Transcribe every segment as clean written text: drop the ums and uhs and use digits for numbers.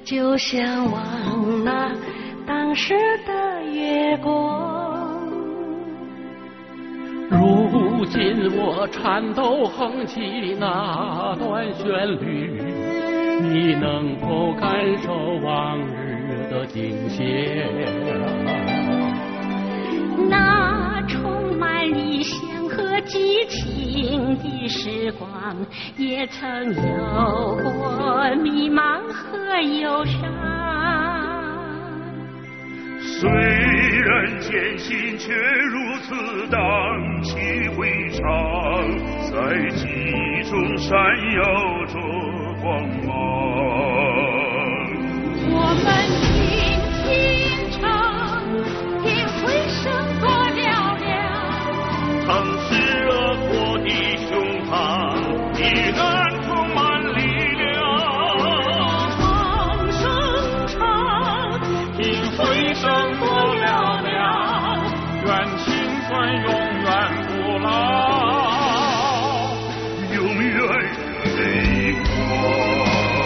就向往那当时的月光。 如今我颤抖哼起那段旋律，你能否感受往日的景象？ 那充满理想和激情的时光，也曾有过迷茫和忧伤。 虽然艰辛，却如此荡气回肠，在记忆中闪耀着光芒。 我们轻轻唱，听回声多嘹亮， 曾是热火的胸膛，依然充满力量。 放声唱， 听回声多嘹亮，愿青春永远不老，永远泪光。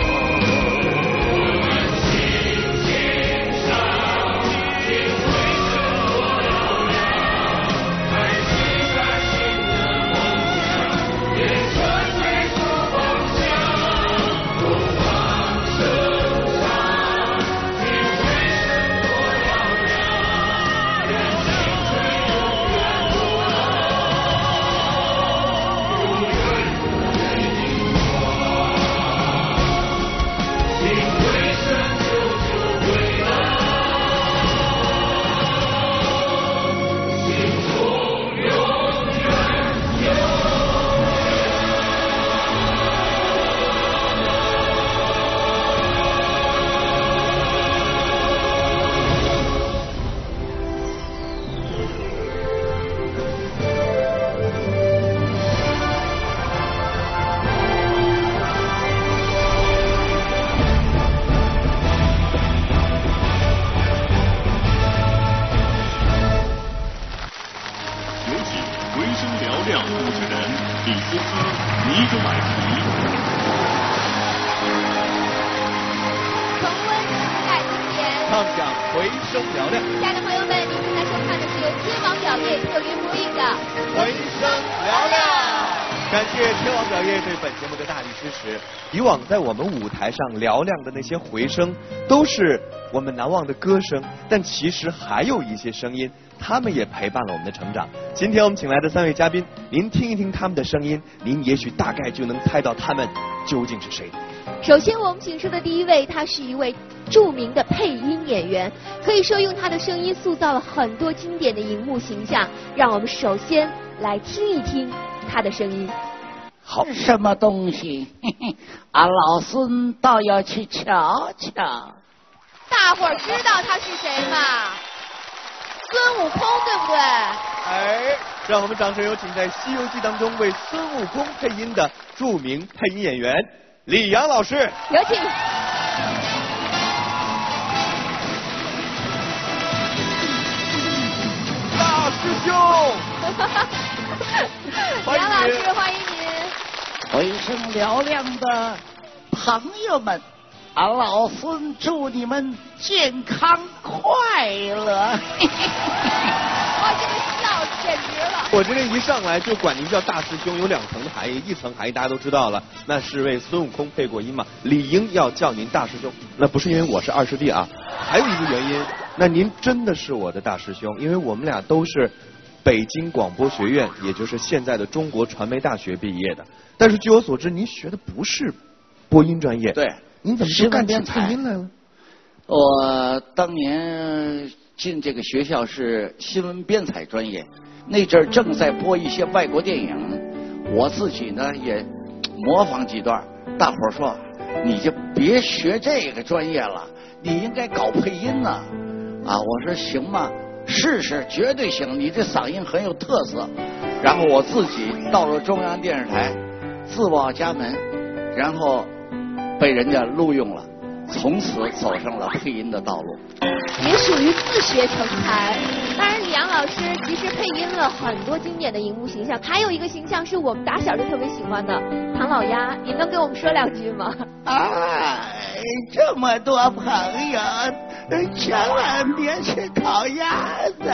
以往在我们舞台上嘹亮的那些回声，都是我们难忘的歌声，但其实还有一些声音，他们也陪伴了我们的成长。今天我们请来的3位嘉宾，您听一听他们的声音，您也许大概就能猜到他们究竟是谁。 首先我们请出的第一位，他是一位著名的配音演员，可以说用他的声音塑造了很多经典的荧幕形象。让我们首先来听一听他的声音。 好，什么东西？俺老孙倒要去瞧瞧。 大伙儿知道他是谁吗？孙悟空，对不对？ 哎，让我们掌声有请在《西游记》当中为孙悟空配音的著名配音演员李阳老师， 有请。 大师兄， 杨老师，欢迎您。 回声嘹亮的朋友们，俺老孙祝你们健康快乐。 哇，这个笑简直了！ 我这一上来就管您叫大师兄，有2层的含义，一层含义大家都知道了，那是为孙悟空配过音嘛，理应要叫您大师兄，那不是因为我是二师弟啊，还有一个原因，那您真的是我的大师兄，因为我们俩都是北京广播学院，也就是现在的中国传媒大学毕业的。但是据我所知，您学的不是播音专业。 对。 您怎么就干起配音来了？ 我当年进这个学校是新闻编采专业，那阵儿正在播一些外国电影，我自己呢也模仿几段。大伙儿说，你就别学这个专业了，你应该搞配音呢。啊，我说行吗？试试，绝对行，你这嗓音很有特色。然后我自己到了中央电视台，自报家门，然后被人家录用了。 从此走上了配音的道路。 也属于自学成才。当然，李阳老师其实配音了很多经典的荧幕形象，还有一个形象是我们打小就特别喜欢的唐老鸭，您能给我们说两句吗？ 这么多朋友，千万别吃烤鸭子。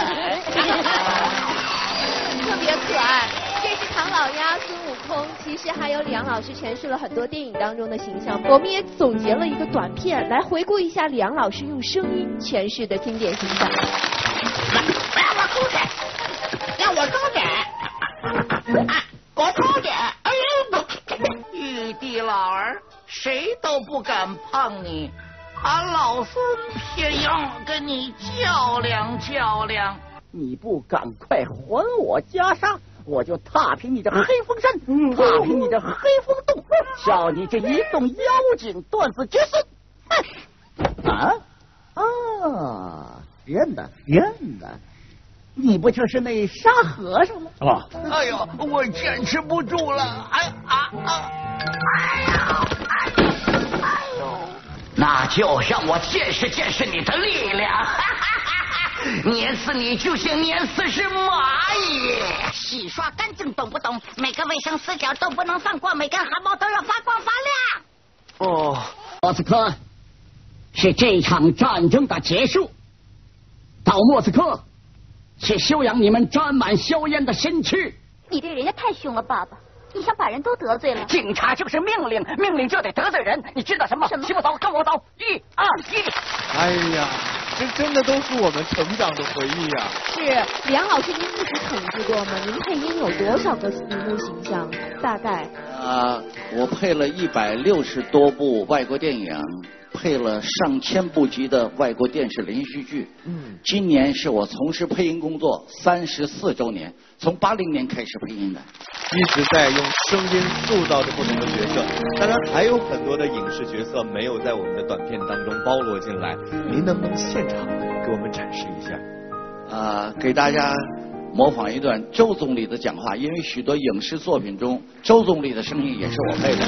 特别可爱。这是唐老鸭、孙悟空，其实还有李阳老师诠释了很多电影当中的形象。我们也总结了一个短片，来回顾一下李阳老师用声音诠释的经典形象。 让我出去，让我出去，我出去！哎呦，玉帝老儿，谁都不敢碰你，俺老孙偏要跟你较量较量。 你不赶快还我袈裟，我就踏平你这黑风山，踏平你这黑风洞，叫你这一洞妖精断子绝孙！认得，你不就是那沙和尚吗？ 哎呦，我坚持不住了！哎呦，那就让我见识见识你的力量！碾死你就像碾死只蚂蚁！ 洗刷干净，懂不懂？每个卫生死角都不能放过，每根汗毛都要发光发亮。 莫斯科是这场战争的结束，到莫斯科去修养你们沾满硝烟的身躯。 你对人家太凶了，爸爸，你想把人都得罪了。 警察就是命令，命令就得得罪人，你知道什么？请我走，跟我走，1、2、1。 哎呀，这真的都是我们成长的回忆啊！ 是李阳老师，您自己统计过吗？您配音有多少个荧幕形象？大概？ 我配了160多部外国电影，配了上千部级的外国电视连续剧。今年是我从事配音工作34周年，从80年开始配音的， 一直在用声音塑造着不同的角色。当然还有很多的影视角色没有在我们的短片当中包罗进来，您能不能现场给我们展示一下？ 给大家模仿一段周总理的讲话，因为许多影视作品中周总理的声音也是我配的。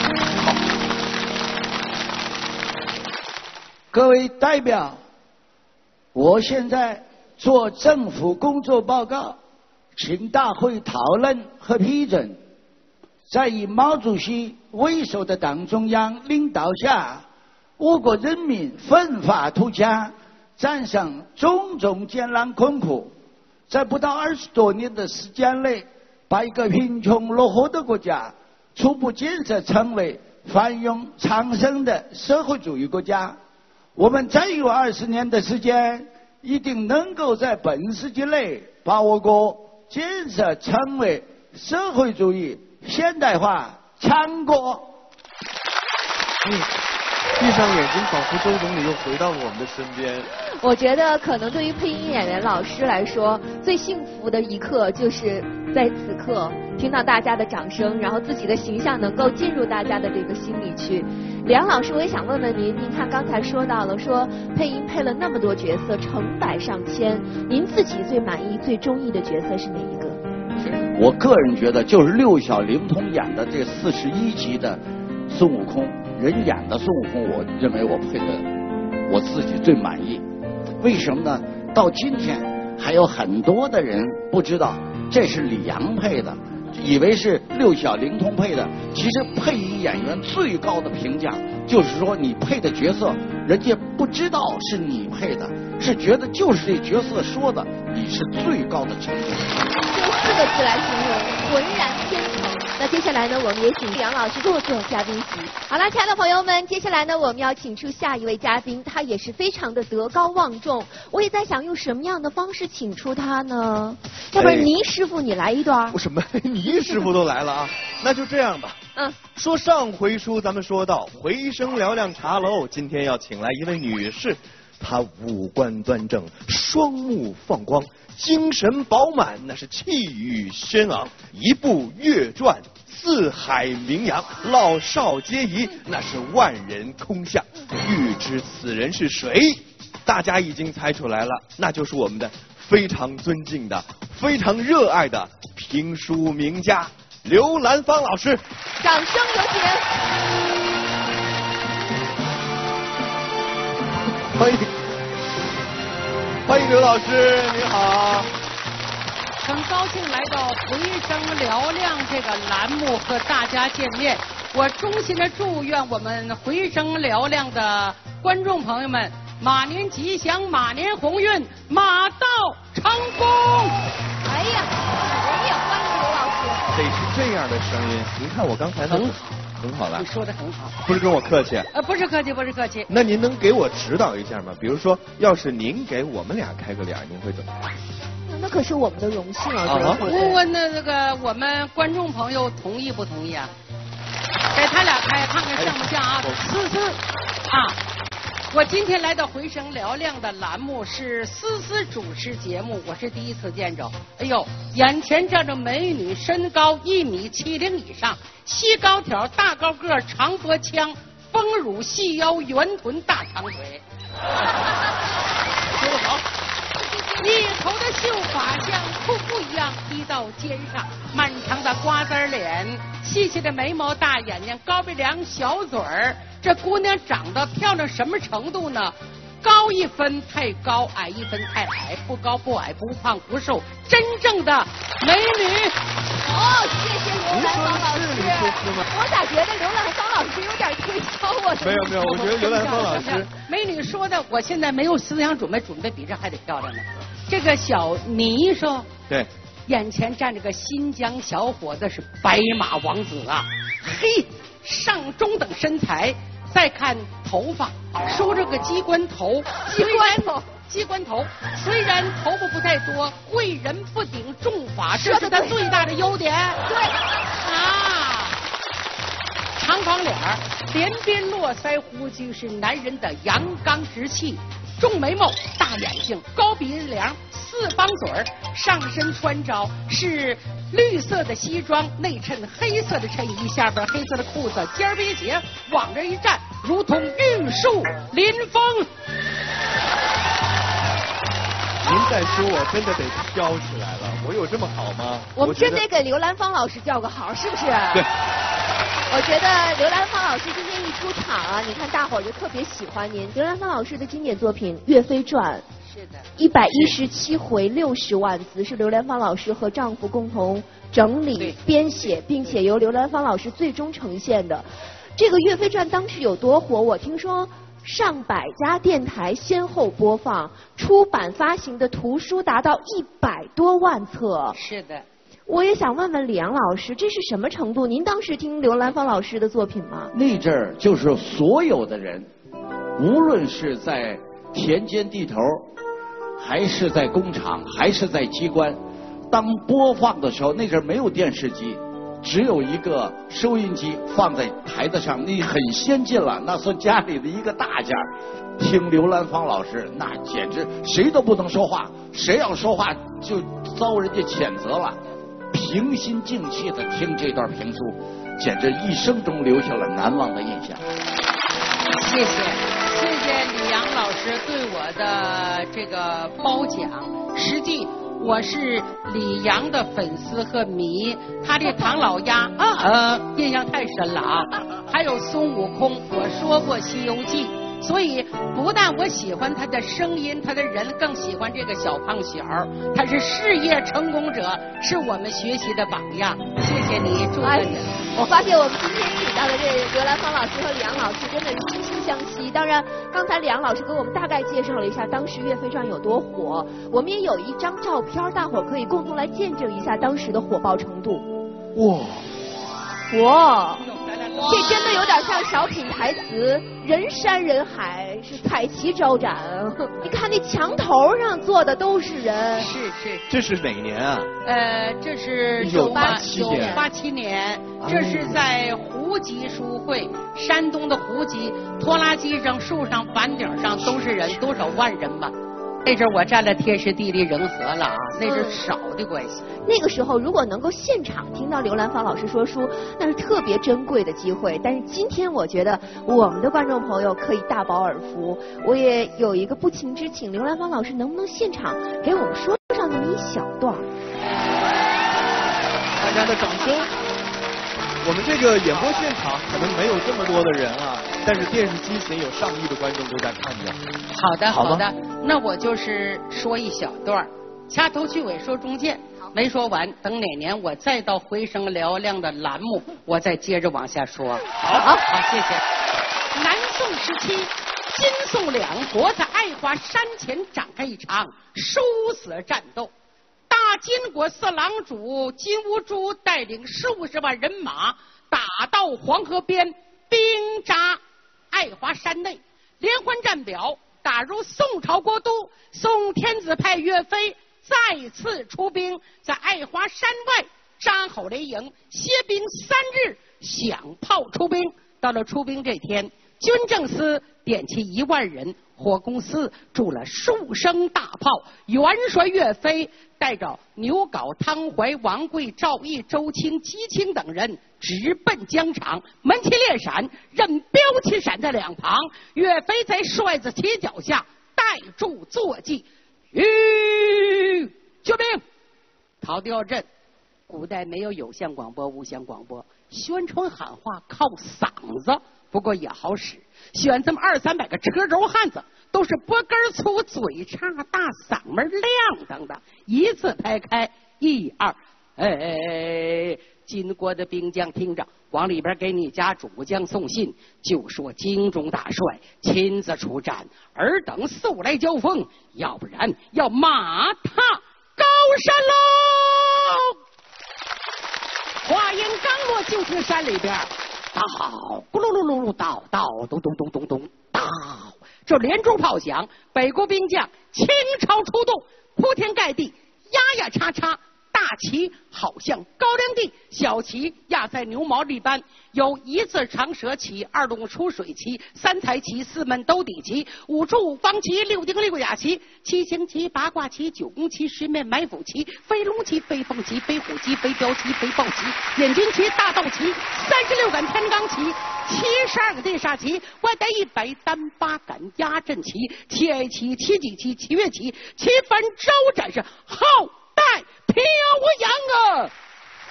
各位代表，我现在做政府工作报告，请大会讨论和批准。在以毛主席为首的党中央领导下，我国人民奋发图强，战胜种种艰难困苦，在不到20多年的时间内，把一个贫穷落后的国家初步建设成为繁荣昌盛的社会主义国家。我们再有20年的时间，一定能够在本世纪内把我国建设成为社会主义现代化强国。 闭上眼睛，仿佛周总理又回到了我们的身边。 我觉得可能对于配音演员老师来说，最幸福的一刻就是在此刻听到大家的掌声，然后自己的形象能够进入大家的这个心里去。梁老师，我也想问问您，您看刚才说到了说配音配了那么多角色，成百上千，您自己最满意、最中意的角色是哪一个？ 我个人觉得就是六小龄童演的这41集的孙悟空，人演的孙悟空，我认为我配的我自己最满意。为什么呢？到今天还有很多的人不知道这是李阳配的，以为是六小龄童配的。其实配音演员最高的评价就是说，你配的角色人家不知道是你配的，是觉得就是这角色说的，你是最高的成就。 用4个字来形容，浑然天成。那接下来呢，我们也请杨老师落座嘉宾席。好了，亲爱的朋友们，接下来呢，我们要请出下一位嘉宾，他也是非常的德高望重。我也在想，用什么样的方式请出他呢？要不然倪师傅你来一段。 为什么倪师傅都来了啊？那就这样吧。说上回书咱们说到回声嘹亮茶楼，今天要请来一位女士，她五官端正，双目放光，精神饱满，那是气宇轩昂，一部乐传四海名扬，老少皆宜，那是万人空巷。欲知此人是谁，大家已经猜出来了，那就是我们的非常尊敬的、非常热爱的评书名家刘兰芳老师。 掌声有请。 欢迎刘老师，你好。 很高兴来到回声嘹亮这个栏目和大家见面。我衷心的祝愿我们回声嘹亮的观众朋友们马年吉祥，马年鸿运，马到成功。 哎呀，我们也欢迎刘老师。 得是这样的声音，您看我刚才很好， 很好了。 你说的很好， 不是跟我客气。 不是客气，不是客气。 那您能给我指导一下吗？比如说，要是您给我们俩开个脸，您会怎么办？ 那可是我们的荣幸啊！ 我们观众朋友同意不同意啊？给他俩开，看看像不像啊？思思啊！我今天来到回声嘹亮的栏目是思思主持节目，我是第一次见着。哎呦，眼前站着美女，身高1.70米以上，细高挑，大高个，长脖腔，丰乳细腰，圆臀大长腿。说得好。一头的秀发像瀑布一样滴到肩上，漫长的瓜子脸，细细的眉毛，大眼睛，高鼻梁，小嘴儿。这姑娘长得漂亮什么程度呢？高1分太高，矮1分太矮，不高不矮，不胖不瘦，真正的美女。 哦，谢谢刘兰芳老师。我咋觉得刘兰芳老师有点推销我？ 没有，我觉得刘兰芳老师美女说的，我现在没有思想准备比这还得漂亮呢。这个小你说对， 眼前站着个新疆小伙子，是白马王子啊，嘿，上中等身材。再看头发，梳着个鸡冠头，鸡冠头，虽然头发不太多，贵人不顶重发，这是他最大的优点。 对啊，长方脸儿，连边络腮胡须是男人的阳刚之气，重眉毛，大眼睛，高鼻梁，4方嘴儿，上身穿着是绿色的西装，内衬黑色的衬衣，下边黑色的裤子，尖边鞋，往这一站，如同玉树临风。 您再说，我真的得飘起来了。我有这么好吗？ 我们真得给刘兰芳老师叫个好，是不是？ 对。 我觉得刘兰芳老师今天一出场啊，你看大伙儿就特别喜欢您。刘兰芳老师的经典作品《岳飞传》。是的，117回60万字是刘兰芳老师和丈夫共同整理编写，并且由刘兰芳老师最终呈现的。这个《岳飞传》当时有多火？我听说上百家电台先后播放，出版发行的图书达到100多万册。 是的。 我也想问问李阳老师，这是什么程度？您当时听刘兰芳老师的作品吗？ 那阵儿就是所有的人，无论是在田间地头，还是在工厂，还是在机关，当播放的时候，那阵儿没有电视机，只有一个收音机放在台子上，那很先进了，那算家里的一个大件。听刘兰芳老师，那简直谁都不能说话，谁要说话就遭人家谴责了。平心静气的听这段评书，简直一生中留下了难忘的印象。 谢谢李阳老师对我的这个褒奖。实际我是李阳的粉丝和迷，他的唐老鸭印象太深了啊。还有孙悟空，我说过《西游记》。所以不但我喜欢他的声音，他的人，更喜欢这个小胖小，他是事业成功者，是我们学习的榜样。谢谢你，祝贺你。 我发现我们今天请到的这刘兰芳老师和李阳老师真的是惺惺相惜。当然，刚才李阳老师给我们大概介绍了一下当时《岳飞传》有多火，我们也有一张照片，大伙儿可以共同来见证一下当时的火爆程度。哇！这真的有点像小品台词，人山人海，是彩旗招展。你看那墙头上坐的都是人。 是。 这是哪年啊？ 这是1987年，这是在胡集书会，山东的胡集，拖拉机上、树上、板顶上都是人，多少万人吧。那阵我占了天时地利人和了啊，那是少的关系。 那个时候如果能够现场听到刘兰芳老师说书，那是特别珍贵的机会。但是今天我觉得我们的观众朋友可以大饱耳福。我也有一个不情之请，刘兰芳老师能不能现场给我们说上那么一小段？ 大家的掌声。我们这个演播现场可能没有这么多的人啊。 但是电视机前有上亿的观众都在看着。 好的， 好的，那我就是说一小段，掐头去尾说中间，没说完，等哪年我再到回声嘹亮的栏目，我再接着往下说。好，谢谢。南宋时期，金宋两国在爱华山前展开一场殊死战斗。大金国四郎主金兀术带领数10万人马打到黄河边，兵扎爱华山内。连环战表打入宋朝国都，宋天子派岳飞再次出兵，在爱华山外扎好雷营，歇兵3日，响炮出兵。到了出兵这天，军政司点起1万人，火攻司筑了数声大炮，元帅岳飞带着牛皋、汤怀、王贵、赵毅、周清、姬清等人直奔疆场，门旗列闪，任标旗闪在两旁。岳飞在帅子旗脚下带住坐骑，救兵！逃掉阵。古代没有有线广播、无线广播，宣传喊话靠嗓子，不过也好使。选这么200-300个车轴汉子，都是脖根粗、嘴叉大、嗓门亮当的，一字排开，1、2，哎，金国的兵将听着，往里边给你家主将送信，就说京中大帅亲自出战，尔等速来交锋，要不然要马踏高山喽！话音刚落，就听山里边到咕噜噜噜噜到咚咚咚咚咚到，这连珠炮响，北国兵将倾巢出动，铺天盖地，压压叉叉。大旗好像高粱地，小旗压在牛毛里般，有1字长蛇旗、2龙出水旗、3彩旗、4门兜底旗、5处5方旗、6丁6甲旗、7星旗、8卦旗、9宫旗、10面埋伏旗、飞龙旗、飞凤旗、飞虎旗、飞镖旗、飞豹旗、眼睛旗、大道旗、36杆天罡旗、72个地煞旗，外带100单8杆压阵旗、7哀旗、7戟旗、7月旗、7番招展是浩带飘扬啊！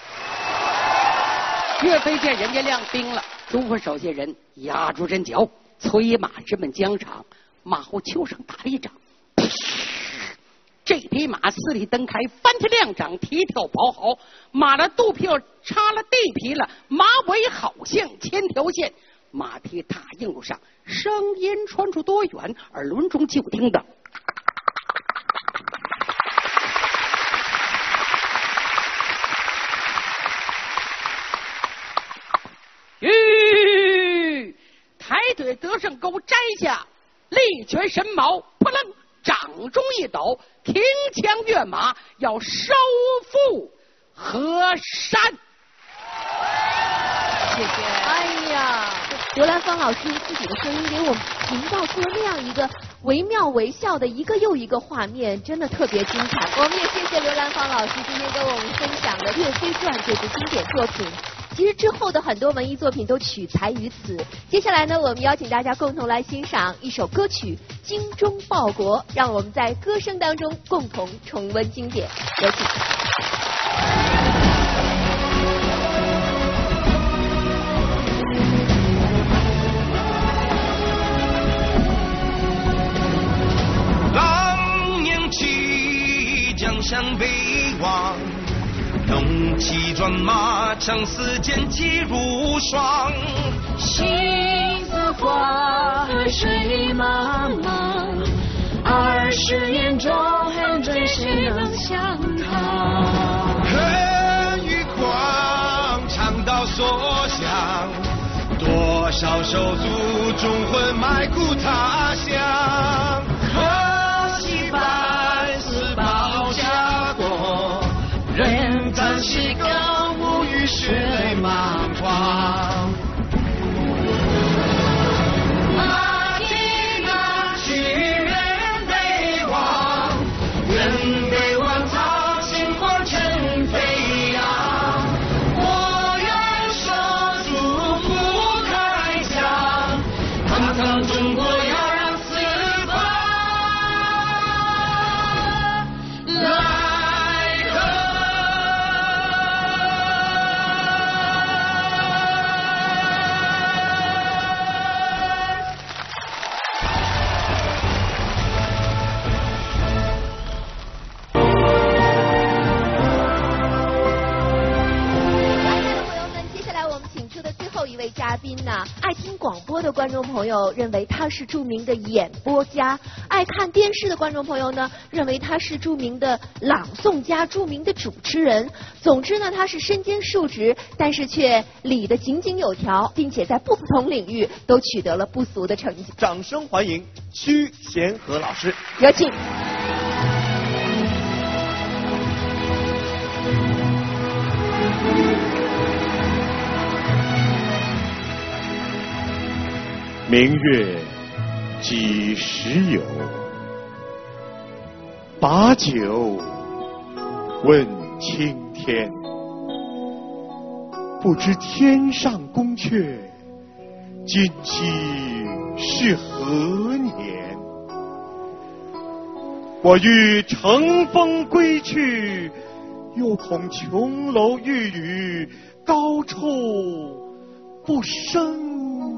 岳飞见人家亮兵了，中国手下人压住阵脚，催马直奔疆场。马后丘上打了一掌，这匹马4里蹬开，翻天亮掌，蹄跳跑好，马的肚皮又插了地皮了，马尾好像千条线，马蹄踏硬路上，声音传出多远，耳轮中就听的。抬腿得胜钩摘下，力拳神矛，扑棱掌中一抖，停枪跃马，要收复河山。谢谢。 哎呀，刘兰芳老师自己的声音给我们营造出了那样一个惟妙惟肖的一个又一个画面，真的特别精彩。我们也谢谢刘兰芳老师今天跟我们分享的《岳飞传》这部经典作品。其实之后的很多文艺作品都取材于此。接下来呢，我们邀请大家共同来欣赏一首歌曲《精忠报国》，让我们在歌声当中共同重温经典。有请。 狼烟起，将相北望。龙骑转马，长嘶剑气如霜。 心似花，水茫茫。20年中，恨追谁能相抗？ 恨与狂，肠道所向。多少手足忠魂埋骨他乡。可惜半死保家国。人暂时更无语，血泪茫荒。马蹄马去，人北望，人北望，草青黄尘飞扬。我愿守住不开枪，堂堂中国要让四方来。 宾呢，爱听广播的观众朋友认为他是著名的演播家，爱看电视的观众朋友呢，认为他是著名的朗诵家、著名的主持人。总之呢，他是身兼数职，但是却理得井井有条，并且在不同领域都取得了不俗的成绩。 掌声欢迎屈贤和老师， 有请。 明月几时有？把酒问青天。不知天上宫阙，今夕是何年？我欲乘风归去，又恐琼楼玉宇，高处不胜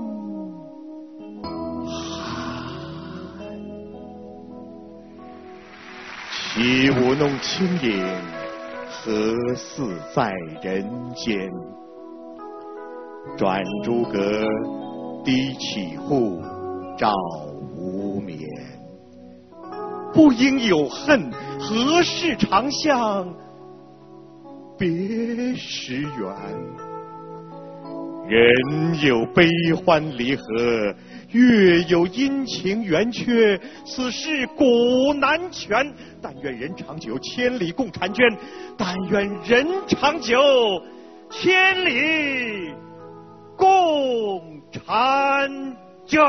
起舞弄清影，何似在人间？转朱阁，低绮户，照无眠。不应有恨，何事长向别时圆？人有悲欢离合，月有阴晴圆缺，此事古难全。但愿人长久，千里共婵娟。但愿人长久，千里共婵娟。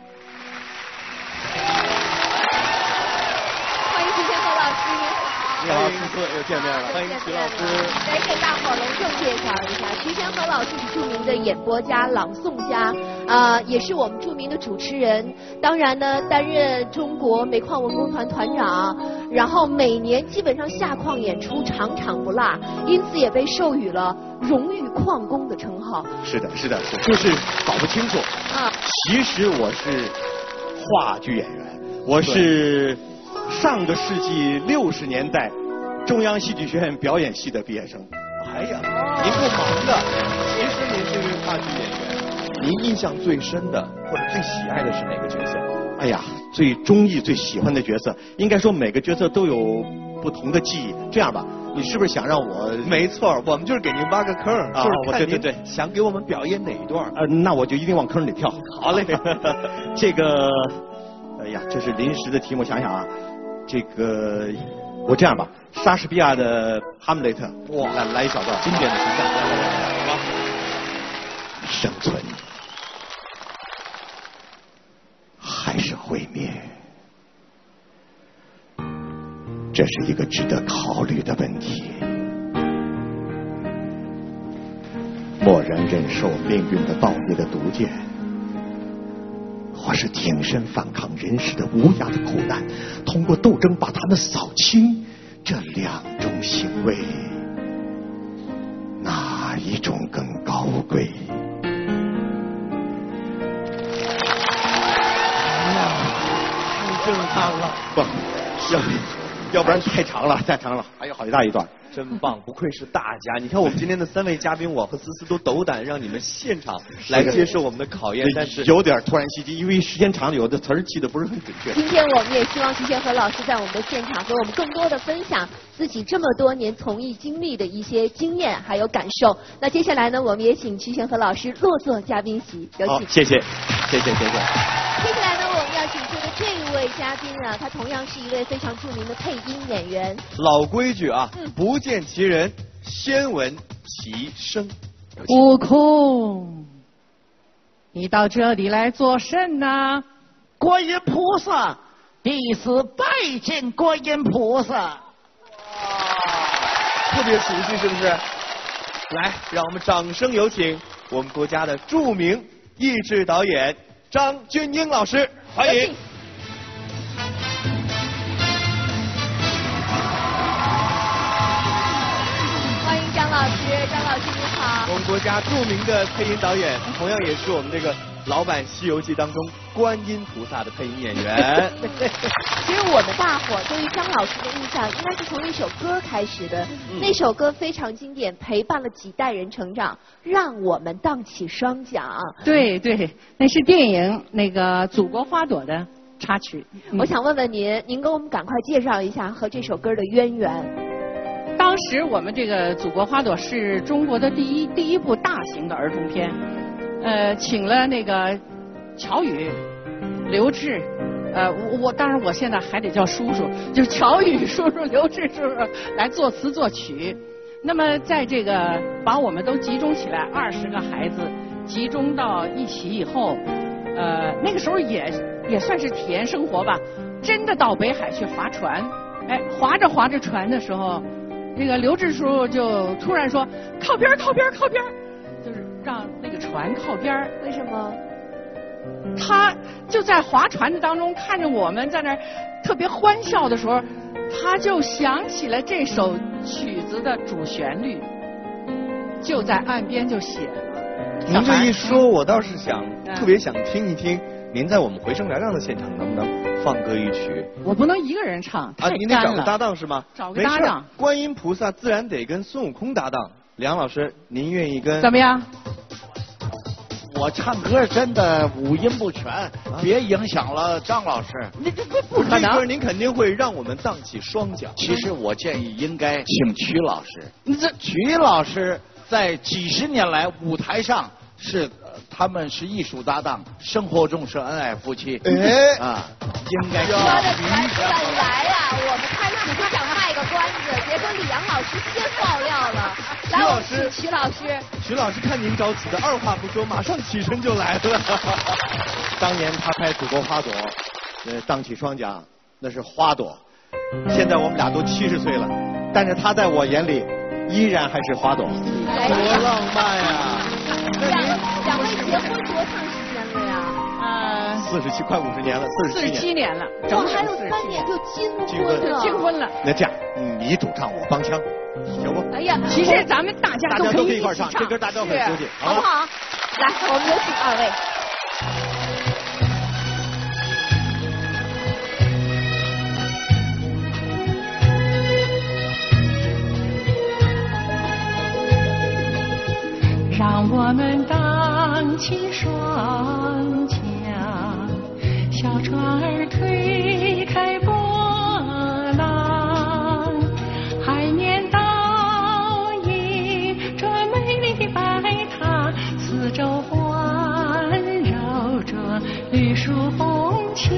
欢迎徐天和老师， 你好，思思又见面了，欢迎徐老师。 来给大伙儿隆重介绍一下，徐天和老师是著名的演播家、朗诵家，也是我们著名的主持人。当然呢，担任中国煤矿文工团团长，然后每年基本上下矿演出场场不落，因此也被授予了荣誉矿工的称号。 是的，是的，是的，就是搞不清楚啊。其实我是话剧演员，我是上个世纪60年代中央戏剧学院表演系的毕业生。 哎呀，您够忙的。其实您是一位话剧演员，您印象最深的或者最喜爱的是哪个角色？ 哎呀，最中意、最喜欢的角色，应该说每个角色都有不同的记忆。这样吧，你是不是想让我？ 没错，我们就是给您挖个坑， 啊， 就是对对， 想给我们表演哪一段？ 那我就一定往坑里跳。 好嘞， 这个，哎呀，这是临时的题目，想想啊，这个我这样吧，莎士比亚的《哈姆雷特》，哇，来一小段经典的形象，来，生存还是毁灭，这是一个值得考虑的问题。默然忍受命运的暴烈的毒箭，或是挺身反抗人世的无涯的苦难，通过斗争把他们扫清，这两种行为，哪一种更高贵？ 太震撼了！ 不，要不然太长了，太长了，还有好大一段。 真棒，不愧是大家！你看我们今天的3位嘉宾，我和思思都斗胆让你们现场来接受我们的考验，但是有点突然袭击，因为时间长了，有的词儿记得不是很准确。 今天我们也希望徐天和老师在我们的现场和我们更多的分享自己这么多年从艺经历的一些经验还有感受。那接下来呢，我们也请徐天和老师落座嘉宾席，有请。 好，谢谢。 接下来呢，我们要请出的这一位嘉宾啊，他同样是一位非常著名的配音演员。 老规矩啊，不见其人，先闻其声。 悟空，你到这里来做甚呢？ 观音菩萨，弟子拜见观音菩萨。 特别熟悉是不是？来，让我们掌声有请我们国家的著名益智导演张钧瑛老师，欢迎。 欢迎张老师，张老师你好。 我们国家著名的配音导演，同样也是我们这个老版《西游记》当中观音菩萨的配音演员。 其实我们大伙对于张老师的印象应该是从一首歌开始的，那首歌非常经典，陪伴了几代人成长，让我们荡起双桨。 对对，那是电影那个《祖国花朵》的插曲。 我想问问您给我们赶快介绍一下和这首歌的渊源。 当时我们这个《祖国花朵》是中国的第一部大型的儿童片，请了那个乔羽、刘志，当然我现在还得叫叔叔，就是乔羽叔叔、刘志叔叔来作词作曲。那么在这个把我们都集中起来20个孩子集中到一起以后，那个时候也算是体验生活吧，真的到北海去划船，划着船的时候。那个刘志叔就突然说靠边，就是让那个船靠边。 为什么？ 他就在划船的当中看着我们在那儿特别欢笑的时候，他就想起了这首曲子的主旋律，就在岸边就写了。 您这一说，我倒是特别想听一听，您在我们回声嘹亮的现场能不能放歌一曲？ 我不能一个人唱，太干了。 您得找个搭档是吗？ 找个搭档。 观音菩萨自然得跟孙悟空搭档。梁老师，您愿意跟？ 怎么样？ 我唱歌真的五音不全，别影响了张老师。 你这不可能。 这歌您肯定会让我们荡起双桨。 其实我建议应该请曲老师。曲老师在几十年来舞台上他们是艺术搭档，生活中是恩爱夫妻。应该说的本来呀，我们开始就想卖个关子，结果李阳老师先爆料了。来，我们曲老师看您着急的，二话不说，马上起身就来了。 当年他拍《祖国花朵》，荡起双桨，那是花朵。现在我们俩都70岁了，但是他在我眼里依然还是花朵。 多浪漫呀！ 两位结婚多长时间了呀 ？47快50年了，47 年了， 我还有3年就金婚了。 那这样，你主唱我帮腔，行不？ 哎呀， 其实咱们大家都可以一块唱，这歌大家很熟悉， 好不好？来，我们有请2位。 让我们荡起双桨，小船儿推开波浪，海面倒映着美丽白塔，四周环绕着绿树红墙，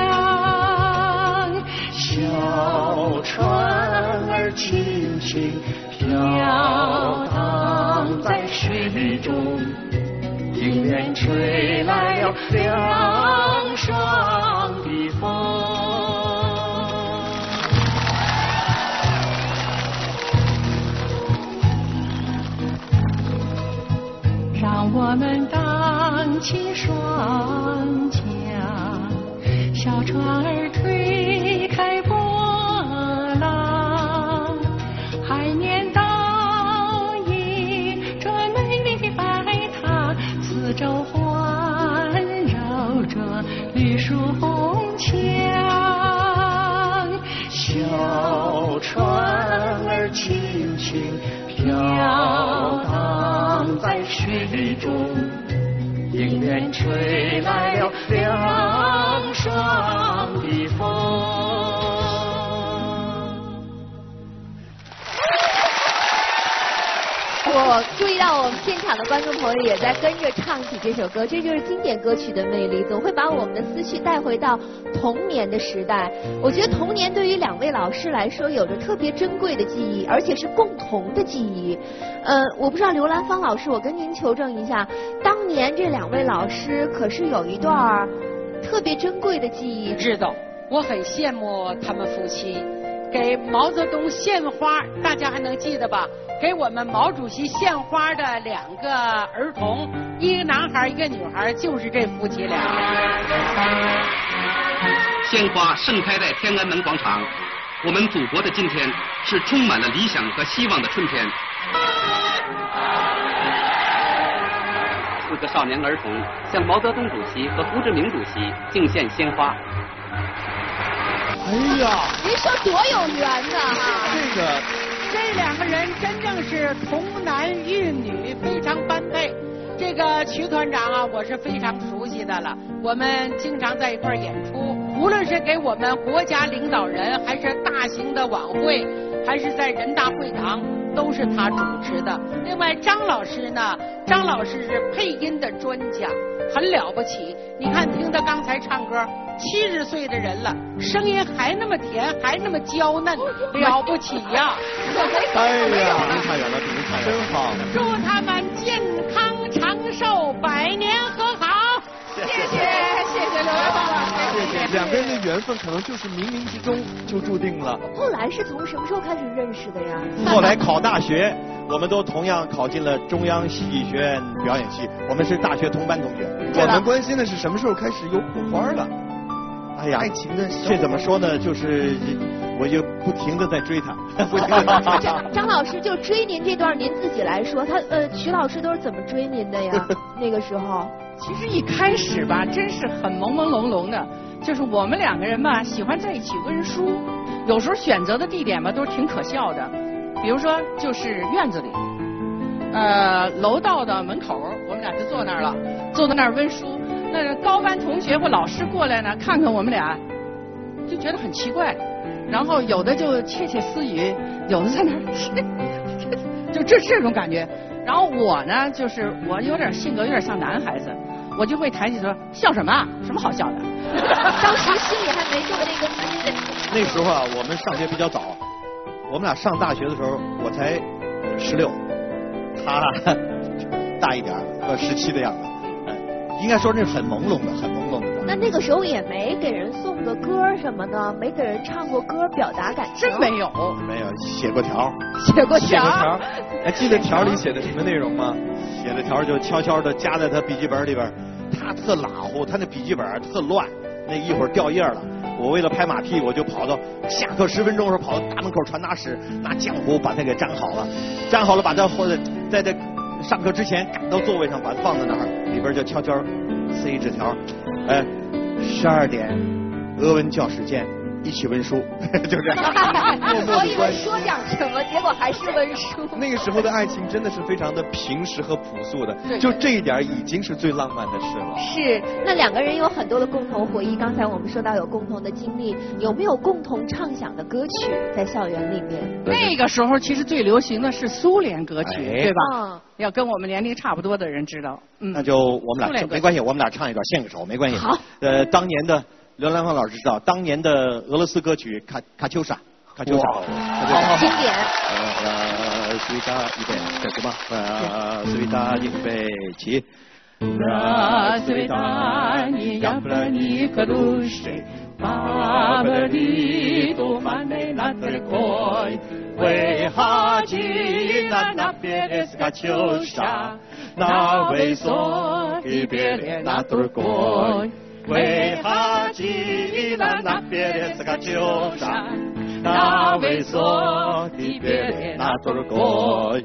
小船儿轻轻飘荡在水中，迎面吹来了凉爽的风。让我们荡起双桨，小船儿推开波浪，海面倒映着美丽白塔，四周环绕着绿树红墙，小船儿轻轻飘荡在水中，迎面吹来了凉爽的风。 我注意到我们现场的观众朋友也在跟着唱起这首歌，这就是经典歌曲的魅力，总会把我们的思绪带回到童年的时代。我觉得童年对于2位老师来说有着特别珍贵的记忆，而且是共同的记忆。我不知道刘兰芳老师，我跟您求证一下，当年这2位老师可是有一段特别珍贵的记忆。 知道，我很羡慕他们夫妻给毛泽东献花，大家还能记得吧？给我们毛主席献花的2个儿童，一个男孩一个女孩，就是这夫妻俩。 鲜花盛开在天安门广场，我们祖国的今天是充满了理想和希望的春天。 4个少年儿童向毛泽东主席和胡志明主席敬献鲜花。 哎呀， 您说多有缘呐！ 这两个人真正是童男育女，非常般配。这个曲团长啊，我是非常熟悉的了，我们经常在一块儿演出，无论是给我们国家领导人，还是大型的晚会，还是在人大会堂，都是他主持的。另外张老师呢，张老师是配音的专家，很了不起。你看听他刚才唱歌，70岁的人了，声音还那么甜，还那么娇嫩，了不起呀！ 哎呀，您差远了，您差远了，真好。 祝他们健康长寿，百年和好。谢谢刘德华老师，谢谢。 两个人的缘分可能就是冥冥之中就注定了。 后来是从什么时候开始认识的呀？ 后来考大学，我们都同样考进了中央戏剧学院表演系，我们是大学同班同学。 我们关心的是什么时候开始有火花了？ 哎呀， 爱情的这怎么说呢？就是我就不停的在追他。 张老师就追您这段，您自己来说，曲老师都是怎么追您的呀？那个时候， 其实一开始吧，真是很朦朦胧胧的，就是我们两个人吧，喜欢在一起温书，有时候选择的地点吧，都是挺可笑的，比如说就是院子里，楼道的门口，我们俩就坐那儿了，坐在那儿温书。那高班同学或老师过来呢，看看我们俩，就觉得很奇怪，然后有的就窃窃私语，有的在那儿，就这种感觉。然后我呢，就是我有点性格有点像男孩子，我就会抬起说笑什么？什么好笑的？ 当时心里还没动那个心。 那时候啊，我们上学比较早，我们俩上大学的时候，我才16，他大一点，17的样子。应该说那很朦胧的，很朦胧的。 那个时候也没给人送个歌什么的，没给人唱过歌表达感情。 真没有。 没有，写过条。 写过条。 还记得条里写的什么内容吗？ 写的条就悄悄的夹在他笔记本里边，他特拉乎，他那笔记本特乱，那一会儿掉页了。我为了拍马屁，我就跑到下课10分钟的时候，跑到大门口传达室拿浆糊把它给粘好了，粘好了把它或者在这上课之前赶到座位上把它放在那儿，里边就悄悄塞一纸条，12点俄文教室见，一起温书，就这样。 我以为说点什么，结果还是温书。 那个时候的爱情真的是非常的平实和朴素的，就这一点已经是最浪漫的事了。 是，那两个人有很多的共同回忆。刚才我们说到有共同的经历，有没有共同唱响的歌曲在校园里面？ 那个时候其实最流行的是苏联歌曲，对吧？要跟我们年龄差不多的人知道。 那就我们俩没关系，我们俩唱一段献个手没关系。 好。 当年的刘兰芳老师知道，当年的俄罗斯歌曲卡秋莎。好， 经典。 随大预备，这什么？随大预备起。 Здравствуй, я проник души, победи туманы над рекой. Выходи на берег Катюша, на высокий берег над рекой. Выходи на берег Катюша, на высокий берег над рекой.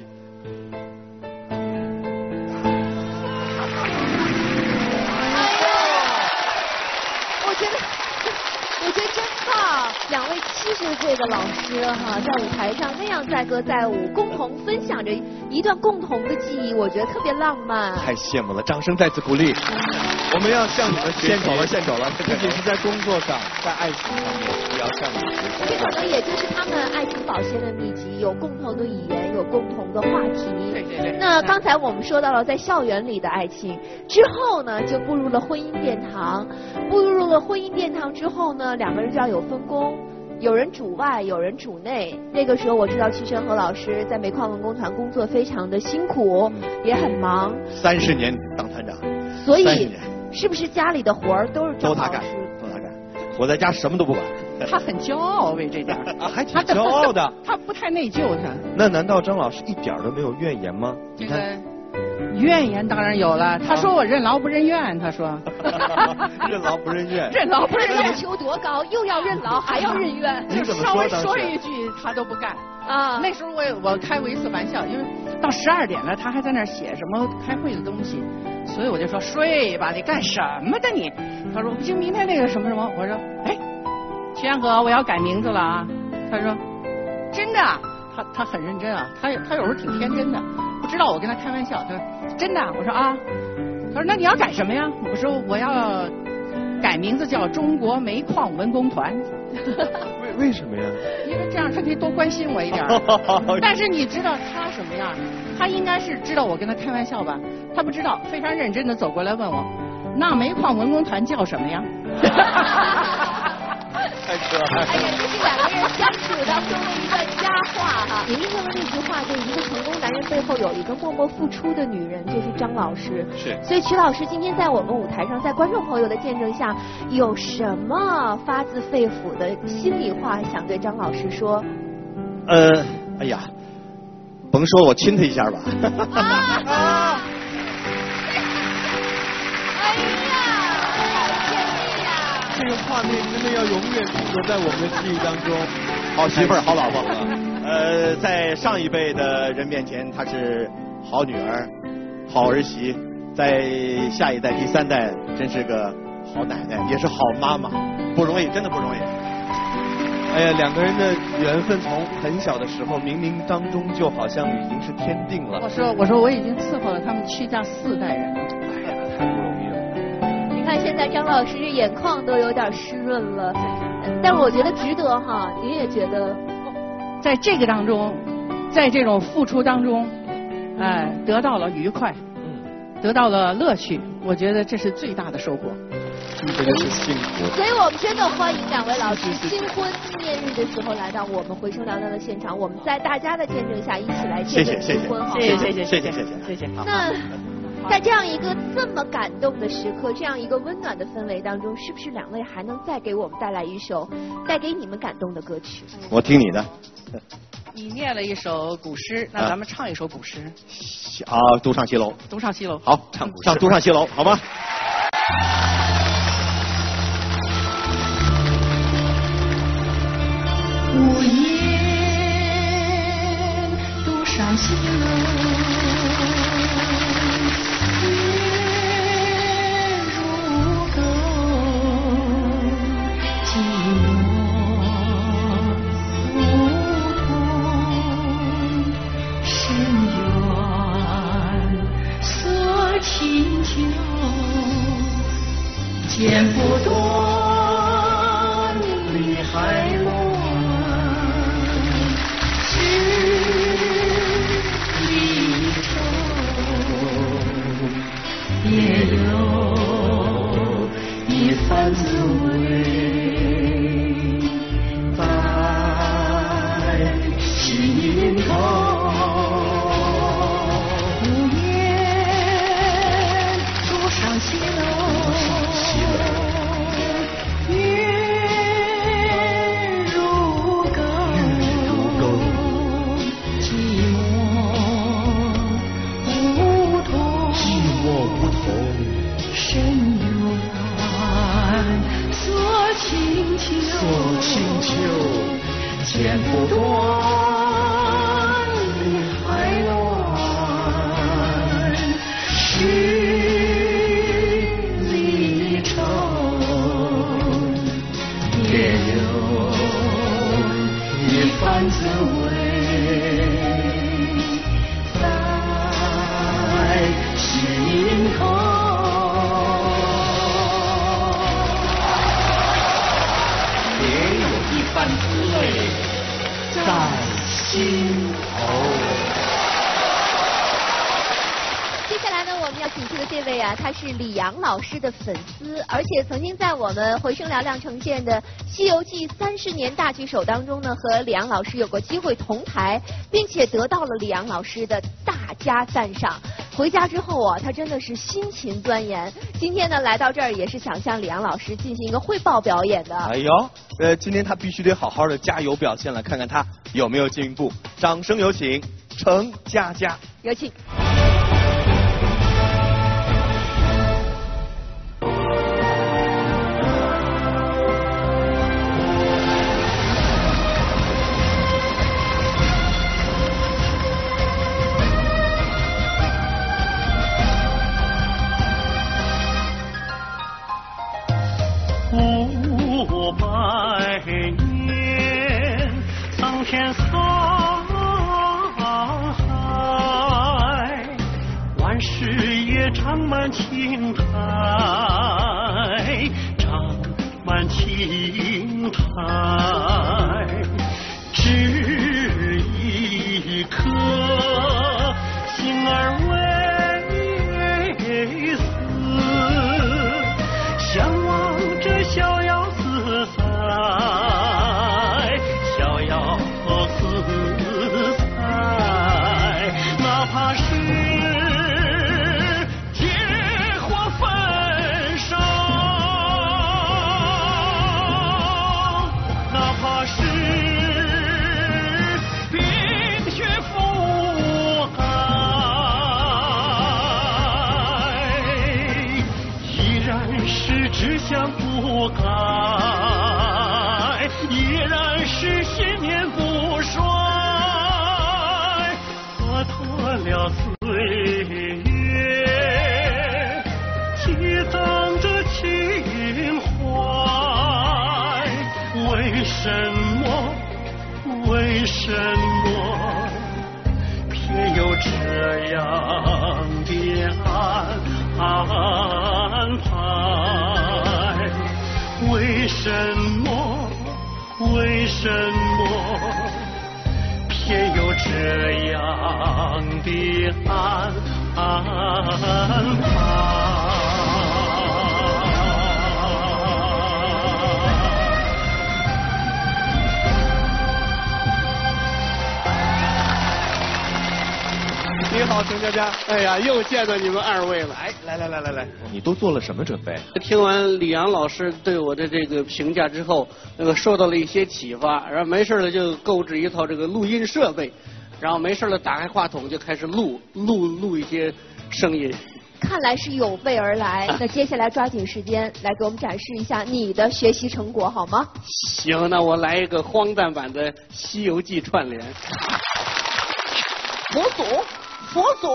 我觉得真棒，两位70岁的老师哈，在舞台上那样载歌载舞，共同分享着一段共同的记忆，我觉得特别浪漫。 太羡慕了，掌声再次鼓励。我们要向你们献丑了，不仅是在工作上，在爱情方面也要向你们学习。 这可能也就是他们爱情保鲜的秘籍，有共同的语言，有共同的话题。 对。 那刚才我们说到了在校园里的爱情，之后呢，就步入了婚姻殿堂。步入了婚姻殿堂之后呢，两个人就要有分工。有人主外，有人主内。那个时候我知道曲生和老师在煤矿文工团工作非常的辛苦，也很忙。 30年当团长， 所以是不是家里的活儿都是张老师？ 都他干。我在家什么都不管。 他很骄傲为这点还挺骄傲的。 他不太内疚他。 那难道张老师一点都没有怨言吗？ 这个怨言当然有了。他说我任劳不任怨，他说。 任劳不任怨。 任劳不任怨。 要求多高，又要任劳，还要任怨。 就稍微说一句他都不干。啊。那时候我开过一次玩笑，因为到12点了，他还在那儿写什么开会的东西，所以我就说睡吧，你干什么的你？他说不行，明天那个什么什么。我说哎，曲安和，我要改名字了啊。他说真的。他很认真啊，他有时候挺天真的，不知道我跟他开玩笑。他说真的，我说啊，他说那你要改什么呀？我说我要改名字叫中国煤矿文工团。 为什么呀？ 因为这样他可以多关心我一点。但是你知道他什么样？他应该是知道我跟他开玩笑吧？他不知道，非常认真的走过来问我，那煤矿文工团叫什么呀？ 太可爱了！ 哎呀，这是2个人相处当中的一段佳话哈。您用的那句话，就是一个成功男人背后有一个默默付出的女人，就是张老师。 是。 所以曲老师今天在我们舞台上，在观众朋友的见证下，有什么发自肺腑的心里话想对张老师说？ 哎呀，甭说，我亲他一下吧。 这个画面真的要永远驻留在我们的记忆当中。 好媳妇儿，好老婆。在上一辈的人面前，她是好女儿、好儿媳；在下一代、第3代，真是个好奶奶，也是好妈妈，不容易，真的不容易。 哎呀，2个人的缘分从很小的时候冥冥当中就好像已经是天定了。 我说我已经伺候了他们曲家4代人了。 哎呀，太不容易了。 你看现在张老师这眼眶都有点湿润了，但是我觉得值得哈。您也觉得？ 在这个当中，在这种付出当中，得到了愉快，得到了乐趣，我觉得这是最大的收获。 真的是幸福。 所以我们真的欢迎2位老师新婚纪念日的时候来到我们回声聊聊的现场，我们在大家的见证下一起来见证新婚，好吗？ 谢谢。 那在这样一个这么感动的时刻，这样一个温暖的氛围当中，是不是2位还能再给我们带来一首带给你们感动的歌曲？ 我听你的。 你念了一首古诗，那咱们唱一首古诗。 独上西楼。 独上西楼。 好，唱独上西楼，好吗？ 午夜独上西楼，月如钩，寂寞梧桐深远，锁清秋，剪不断理还乱。也有一番滋味，在心头。午夜独上西楼，月如钩，寂寞梧桐深远，锁清秋，剪不断理还乱，十里愁，也有一番滋味。心头，也有一番滋味在心头。 接下来呢，我们要请出的这位啊，他是李阳老师的粉丝，而且曾经在我们回声嘹亮呈现的《西游记》30年大曲手当中呢，和李阳老师有过机会同台，并且得到了李阳老师的大加赞赏。回家之后啊，他真的是辛勤钻研。今天呢，来到这儿也是想向李阳老师进行一个汇报表演的。 哎呦，今天他必须得好好的加油表现了，看看他有没有进步。掌声有请程佳佳。 有请。 年，桑田沧海，万事也长满青苔，长满青苔，只一颗心儿为死，向往着逍遥自在，逍遥自在，哪怕是铁火焚烧，哪怕是冰雪覆盖，依然是志向不改，依然是信念不衰，蹉跎了岁月，积攒着情怀，为什么？为什么偏有这样的安排？为什么？为什么偏有这样的安排？ 你好，程佳佳。哎呀，又见到你们二位了。 来，你都做了什么准备？ 听完李阳老师对我的这个评价之后，受到了一些启发，然后没事了就购置一套这个录音设备，然后没事了打开话筒就开始录一些声音。 看来是有备而来。那接下来抓紧时间来给我们展示一下你的学习成果，好吗？ 行，那我来一个荒诞版的《西游记》串联。 佛祖，佛祖。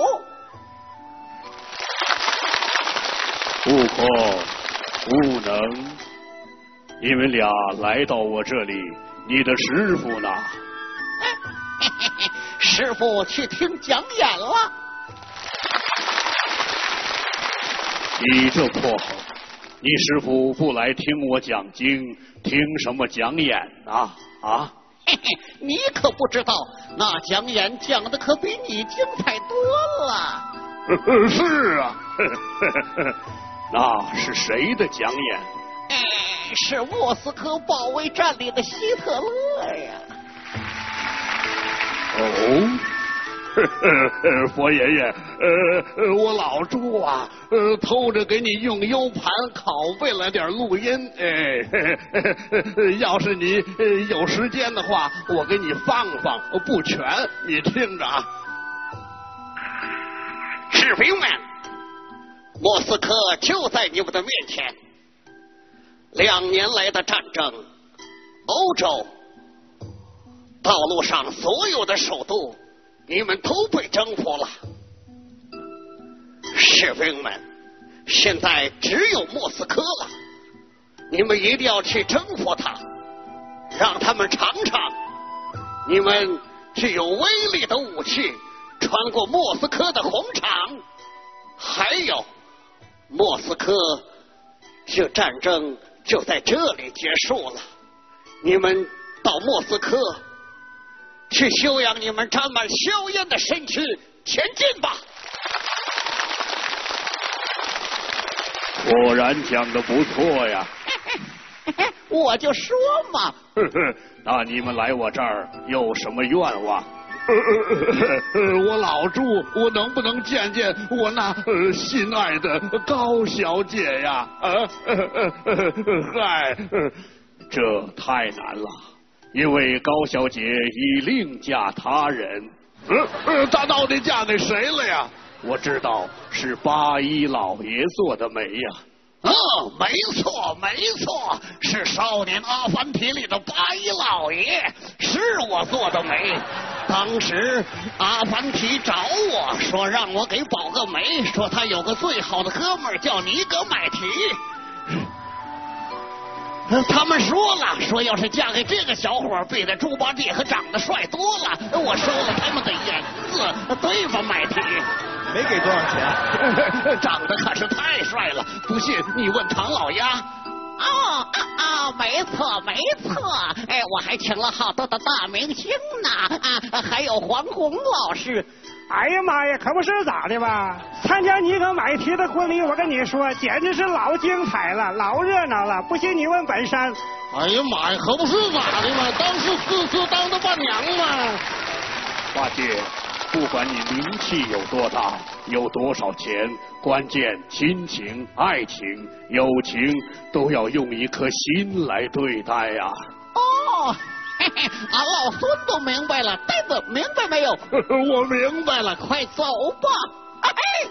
不可，不能！你们俩来到我这里，你的师傅呢？ 师傅去听讲演了。 你这泼猴！你师傅不来听我讲经，听什么讲演啊？啊？ 你可不知道，那讲演讲的可比你精彩多了。 是啊。那是谁的讲演？ 是莫斯科保卫战里的希特勒呀。 哦，佛爷爷，我老朱啊，偷着给你用 U 盘拷贝了点录音，要是你有时间的话，我给你放放，不全，你听着啊。 士兵们，莫斯科就在你们的面前。2年来的战争，欧洲道路上所有的首都，你们都被征服了。士兵们，现在只有莫斯科了，你们一定要去征服它，让他们尝尝你们具有威力的武器穿过莫斯科的红场。还有，莫斯科这战争就在这里结束了，你们到莫斯科去修养你们沾满硝烟的身躯，前进吧。 果然讲得不错呀。 我就说嘛。 那你们来我这儿有什么愿望？我老朱，我能不能见见我那心爱的高小姐呀？嗨，这太难了，因为高小姐已另嫁他人。她到底嫁给谁了呀？我知道是八一老爷做的媒呀。 没错没错，是少年阿凡提里的八一老爷，是我做的媒。当时阿凡提找我说让我给保个媒，说他有个最好的哥们儿叫尼格买提。 他们说要是嫁给这个小伙，比那猪八戒可长得帅多了。我收了他们的银子，对吧，麦提？ 没给多少钱， 长得可是太帅了。不信你问唐老鸭。没错。哎，我还请了好多的大明星呢，还有黄宏老师。 哎呀妈呀，可不是咋的吧？参加你跟麦提的婚礼，我跟你说，简直是老精彩了，老热闹了。不信你问本山。 哎呀妈呀，可不是咋的嘛，当是4次当的伴娘嘛。 八戒，不管你名气有多大，有多少钱，关键亲情、爱情、友情都要用一颗心来对待呀。 嘿嘿，俺老孙都明白了，呆子明白没有？ 我明白了， 快走吧。嘿，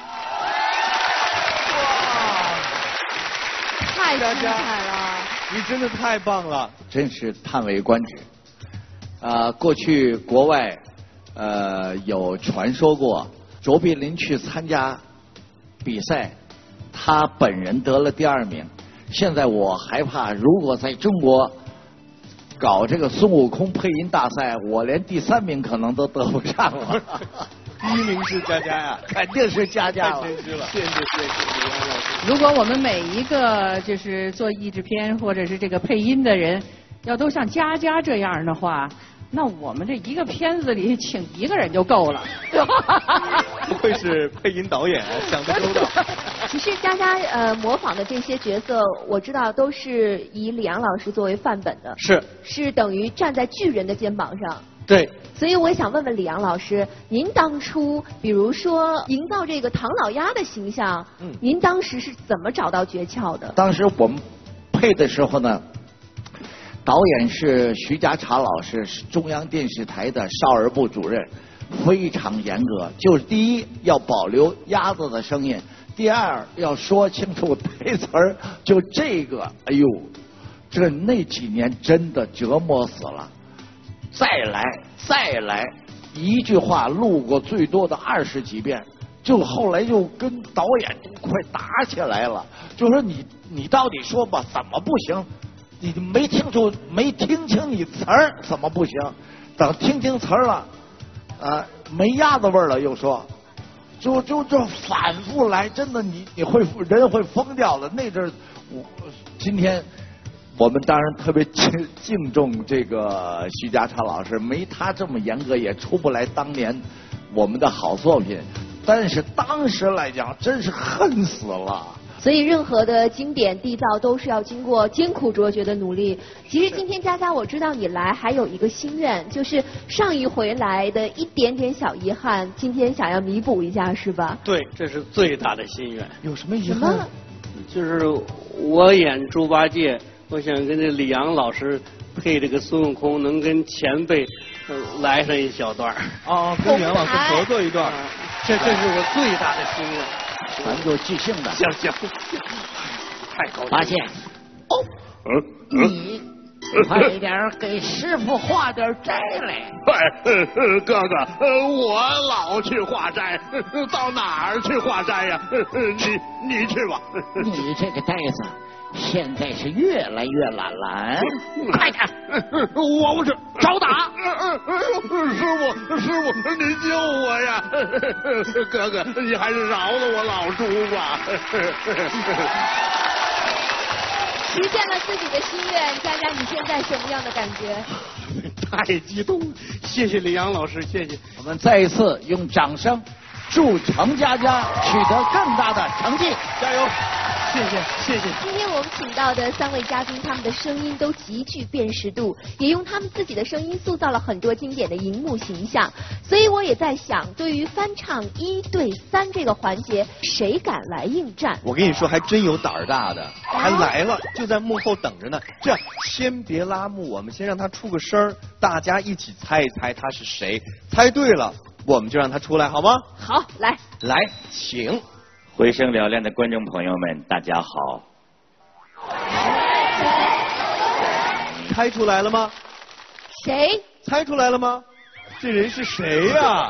太精彩了！ 你真的太棒了， 真是叹为观止。过去国外有传说过，卓别林去参加比赛，他本人得了第2名。现在我害怕，如果在中国搞这个孙悟空配音大赛，我连第3名可能都得不上了。 第1名是佳佳呀， 肯定是佳佳了。 太真实了， 谢谢如果我们每一个就是做译制片或者是这个配音的人，要都像佳佳这样的话，那我们这一个片子里请1个人就够了。 不愧是配音导演，想得周到。 其实佳佳模仿的这些角色，我知道都是以李阳老师作为范本的，是等于站在巨人的肩膀上。 对。 所以我也想问问李阳老师，您当初比如说营造这个唐老鸭的形象，您当时是怎么找到诀窍的？ 当时我们配的时候呢，导演是徐家茶老师，是中央电视台的少儿部主任，非常严格。就是第一要保留鸭子的声音，第2要说清楚台词儿。就这个，哎呦，这那几年真的折磨死了。再来，一句话录过最多的20几遍，就后来就跟导演都快打起来了，就说你到底说吧，怎么不行？你没听清你词儿，怎么不行？等听清词儿了，没鸭子味儿了，又说，就反复来，真的你人会疯掉的。那阵儿，今天。我们当然特别敬重这个徐家超老师，没他这么严格，也出不来当年我们的好作品。但是当时来讲，真是恨死了。 所以任何的经典缔造都是要经过艰苦卓绝的努力。其实今天佳佳，我知道你来还有一个心愿，就是上一回来的一点点小遗憾，今天想要弥补一下，是吧？ 对，这是最大的心愿。 有什么遗憾？ 就是我演猪八戒。我想跟这李阳老师配这个孙悟空，能跟前辈来上一小段跟杨老师合作一段， 这是我最大的心愿。 咱们就即兴的。 行，太高兴了。 八戒，你快点给师傅化点斋来。 哥哥，我老去化斋，到哪儿去化斋呀？你去吧。 你这个呆子。现在是越来越懒了，快点！ 我不是找打！ 师傅，你救我呀！哥哥，你还是饶了我老猪吧。 实现了自己的心愿，佳佳，你现在什么样的感觉？ 太激动了！谢谢李阳老师，谢谢。 我们再一次用掌声祝程佳佳取得更大的成绩，加油！ 谢谢。今天我们请到的3位嘉宾，他们的声音都极具辨识度，也用他们自己的声音塑造了很多经典的荧幕形象。所以我也在想，对于翻唱1对3这个环节，谁敢来应战？ 我跟你说，还真有胆儿大的，还来了，就在幕后等着呢。这样，先别拉幕，我们先让他出个声儿，大家一起猜一猜他是谁。猜对了，我们就让他出来，好吗？ 好，来， 请。 回声嘹亮的观众朋友们，大家好。 猜出来了吗？ 谁？ 猜出来了吗？这人是谁呀？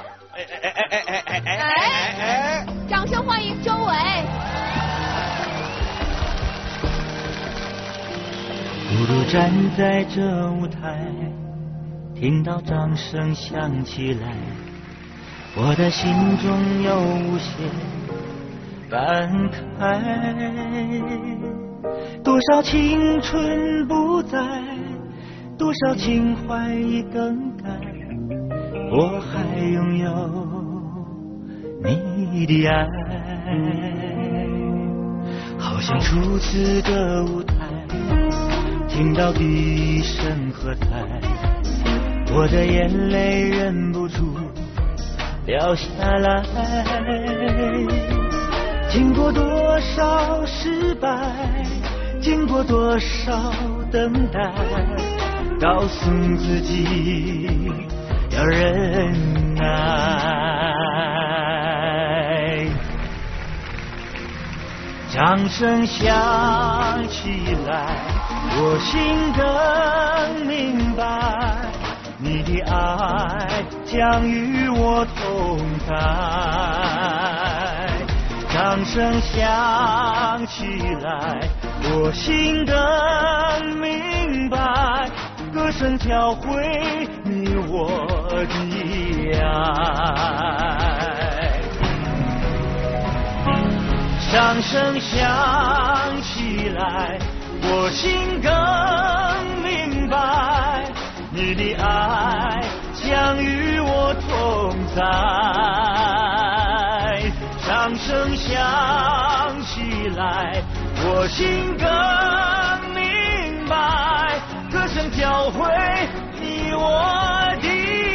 掌声欢迎周伟。 不如站在这舞台，听到掌声响起来，我的心中有无限感慨。多少青春不在，多少情怀已更改，我还拥有你的爱。好像初次的舞台，听到第一声喝彩，我的眼泪忍不住掉下来。经过多少失败，经过多少等待，告诉自己要忍耐。掌声响起来，我心更明白，你的爱将与我同在。掌声响起来，我心更明白，歌声教会你我的爱。掌声响起来，我心更明白，你的爱将与我同在。掌声响起来，我心更明白，歌声教会你我的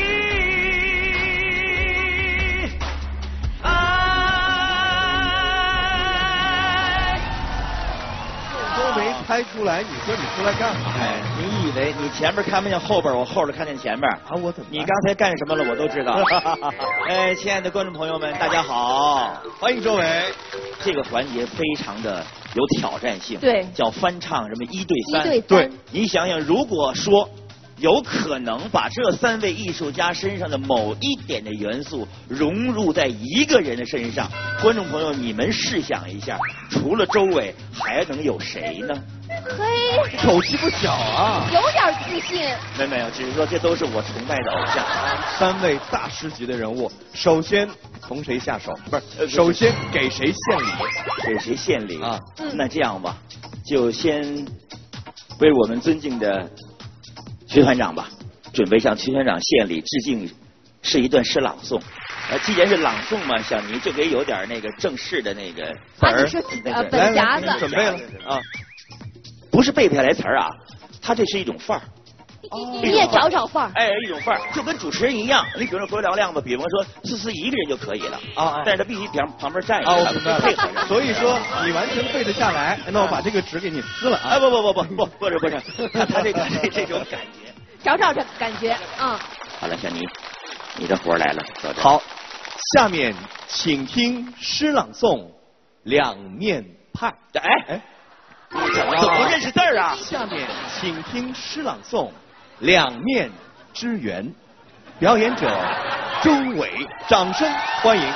没猜出来，你说你出来干嘛？ 哎，你以为你前面看不见后边，我后边看见前面啊？我怎么？ 你刚才干什么了？我都知道。哎，亲爱的观众朋友们，大家好， 欢迎周伟。 这个环节非常的有挑战性， 对， 叫翻唱什么1对3。 1对3。 对，你想想，如果说有可能把这3位艺术家身上的某一点的元素融入在一个人的身上，观众朋友，你们试想一下，除了周伟，还能有谁呢？ 嘿， 口气不小啊， 有点自信。 没有，只是说这都是我崇拜的偶像。 3位大师级的人物，首先从谁下手？不是，首先给谁献礼？ 给谁献礼啊？ 那这样吧，就先为我们尊敬的徐团长吧，准备向徐团长献礼致敬，是一段诗朗诵。既然是朗诵嘛，小尼就给有点那个正式的那个本儿， 本夹子准备了啊。 不是背不下来词儿啊，他这是一种范儿。 你也找找范儿。 哎，一种范儿，就跟主持人一样。你比如说说嘹亮吧，比方说思思一个人就可以了啊，但是他必须旁边站一个，配合着。 所以说你完全背得下来，那我把这个纸给你撕了啊！ 哎，不是，他这种感觉。 找找这感觉啊。 好了，小尼，你的活来了，走着。 好，下面请听诗朗诵《两面派》。 哎。怎么不认识字儿啊？ 下面请听诗朗诵《两面之缘》，表演者周伟，掌声欢迎。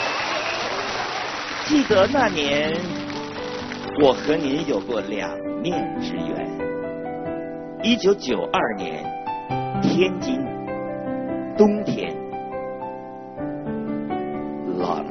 记得那年，我和您有过两面之缘。1992年，天津，冬天，冷。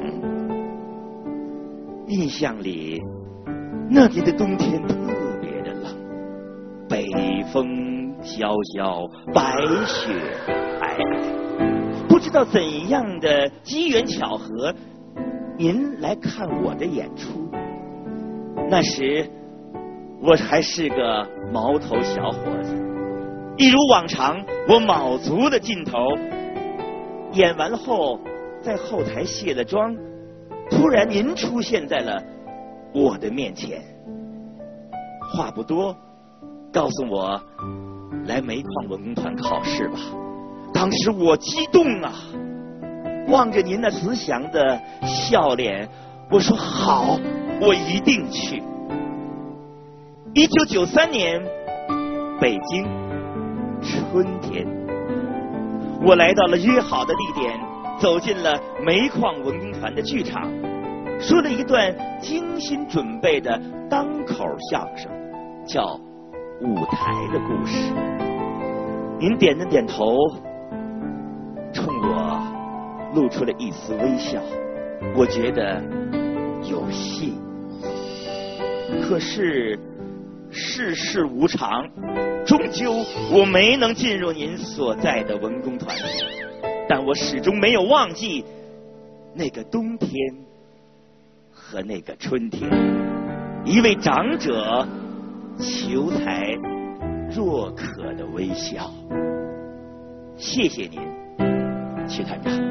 印象里。那年的冬天特别的冷，北风萧萧，白雪皑皑。不知道怎样的机缘巧合，您来看我的演出。那时我还是个毛头小伙子，一如往常，我卯足了劲头。演完后，在后台卸了妆，突然您出现在了我的面前，话不多，告诉我来煤矿文工团考试吧。当时我激动啊，望着您那慈祥的笑脸，我说好，我一定去。1993年，北京，春天，我来到了约好的地点，走进了煤矿文工团的剧场，说了一段精心准备的单口相声，叫舞台的故事。您点了点头，冲我露出了一丝微笑，我觉得有戏。可是世事无常，终究我没能进入您所在的文工团，但我始终没有忘记那个冬天和那个春天，一位长者求才若渴的微笑。谢谢您，曲团长。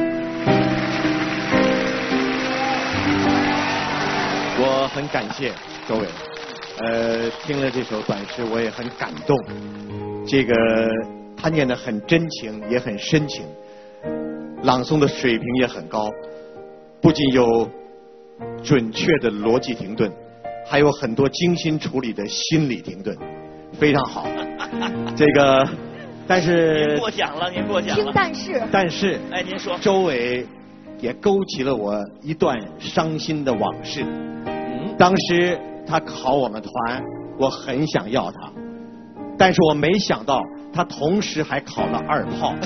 我很感谢周伟，听了这首短诗我也很感动。这个他念得很真情，也很深情，朗诵的水平也很高，不仅有准确的逻辑停顿，还有很多精心处理的心理停顿，非常好。这个，但是您过奖了，您过奖了。 听但是， 哎，您说， 周伟也勾起了我一段伤心的往事。当时他考我们团，我很想要他，但是我没想到他同时还考了2炮。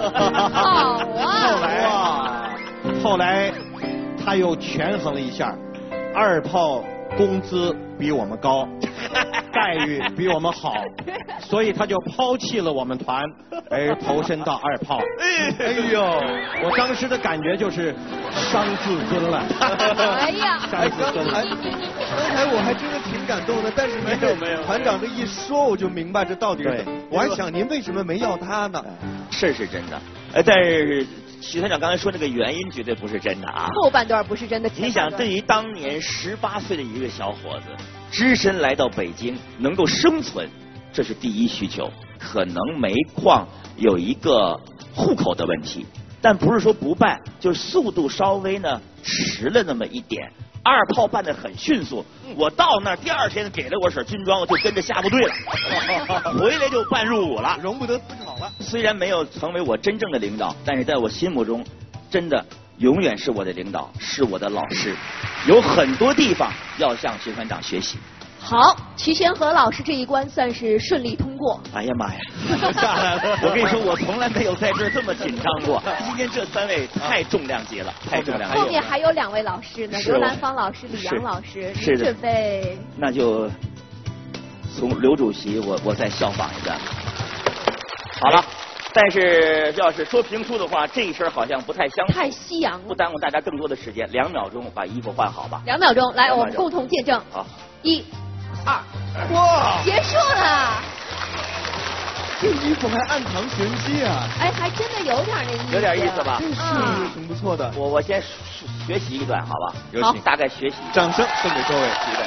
后来他又权衡了一下，2炮工资比我们高，待遇比我们好，所以他就抛弃了我们团，而投身到2炮。哎呦，我当时的感觉就是伤自尊了。 哎呀， 伤自尊了。 刚才我还真的挺感动的，但是您这团长这一说，我就明白这到底是。我还想您为什么没要他呢？ 是真的，但是许团长刚才说那个原因绝对不是真的啊。 后半段不是真的。 你想，对于当年18岁的一个小伙子，只身来到北京能够生存，这是第一需求。可能煤矿有一个户口的问题，但不是说不办，就是速度稍微呢迟了那么一点。2炮办得很迅速，我到那儿第2天给了我身军装，我就跟着下部队了，回来就办入伍了， 容不得思考了。 虽然没有成为我真正的领导，但是在我心目中，真的永远是我的领导，是我的老师，有很多地方要向徐团长学习。 好，瞿先河老师这一关算是顺利通过。 哎呀妈呀！我跟你说，我从来没有在这儿这么紧张过。今天这3位太重量级了，太重量级了。 后面还有2位老师呢，刘兰芳老师、李阳老师， 是的。 准备。 那就从刘主席，我再效仿一个。好了。但是要是说评书的话，这一身好像不太相符， 太西洋了， 不耽误大家更多的时间。2秒钟把衣服换好吧。 2秒钟，来，我们共同见证。 好 ，1、2， 哇， 结束了。 这衣服还暗藏玄机啊！ 哎，还真的有点那意思。 有点意思吧？ 是，挺不错的。 我先学习一段，好吧？ 有请， 大概学习。 掌声送给各位。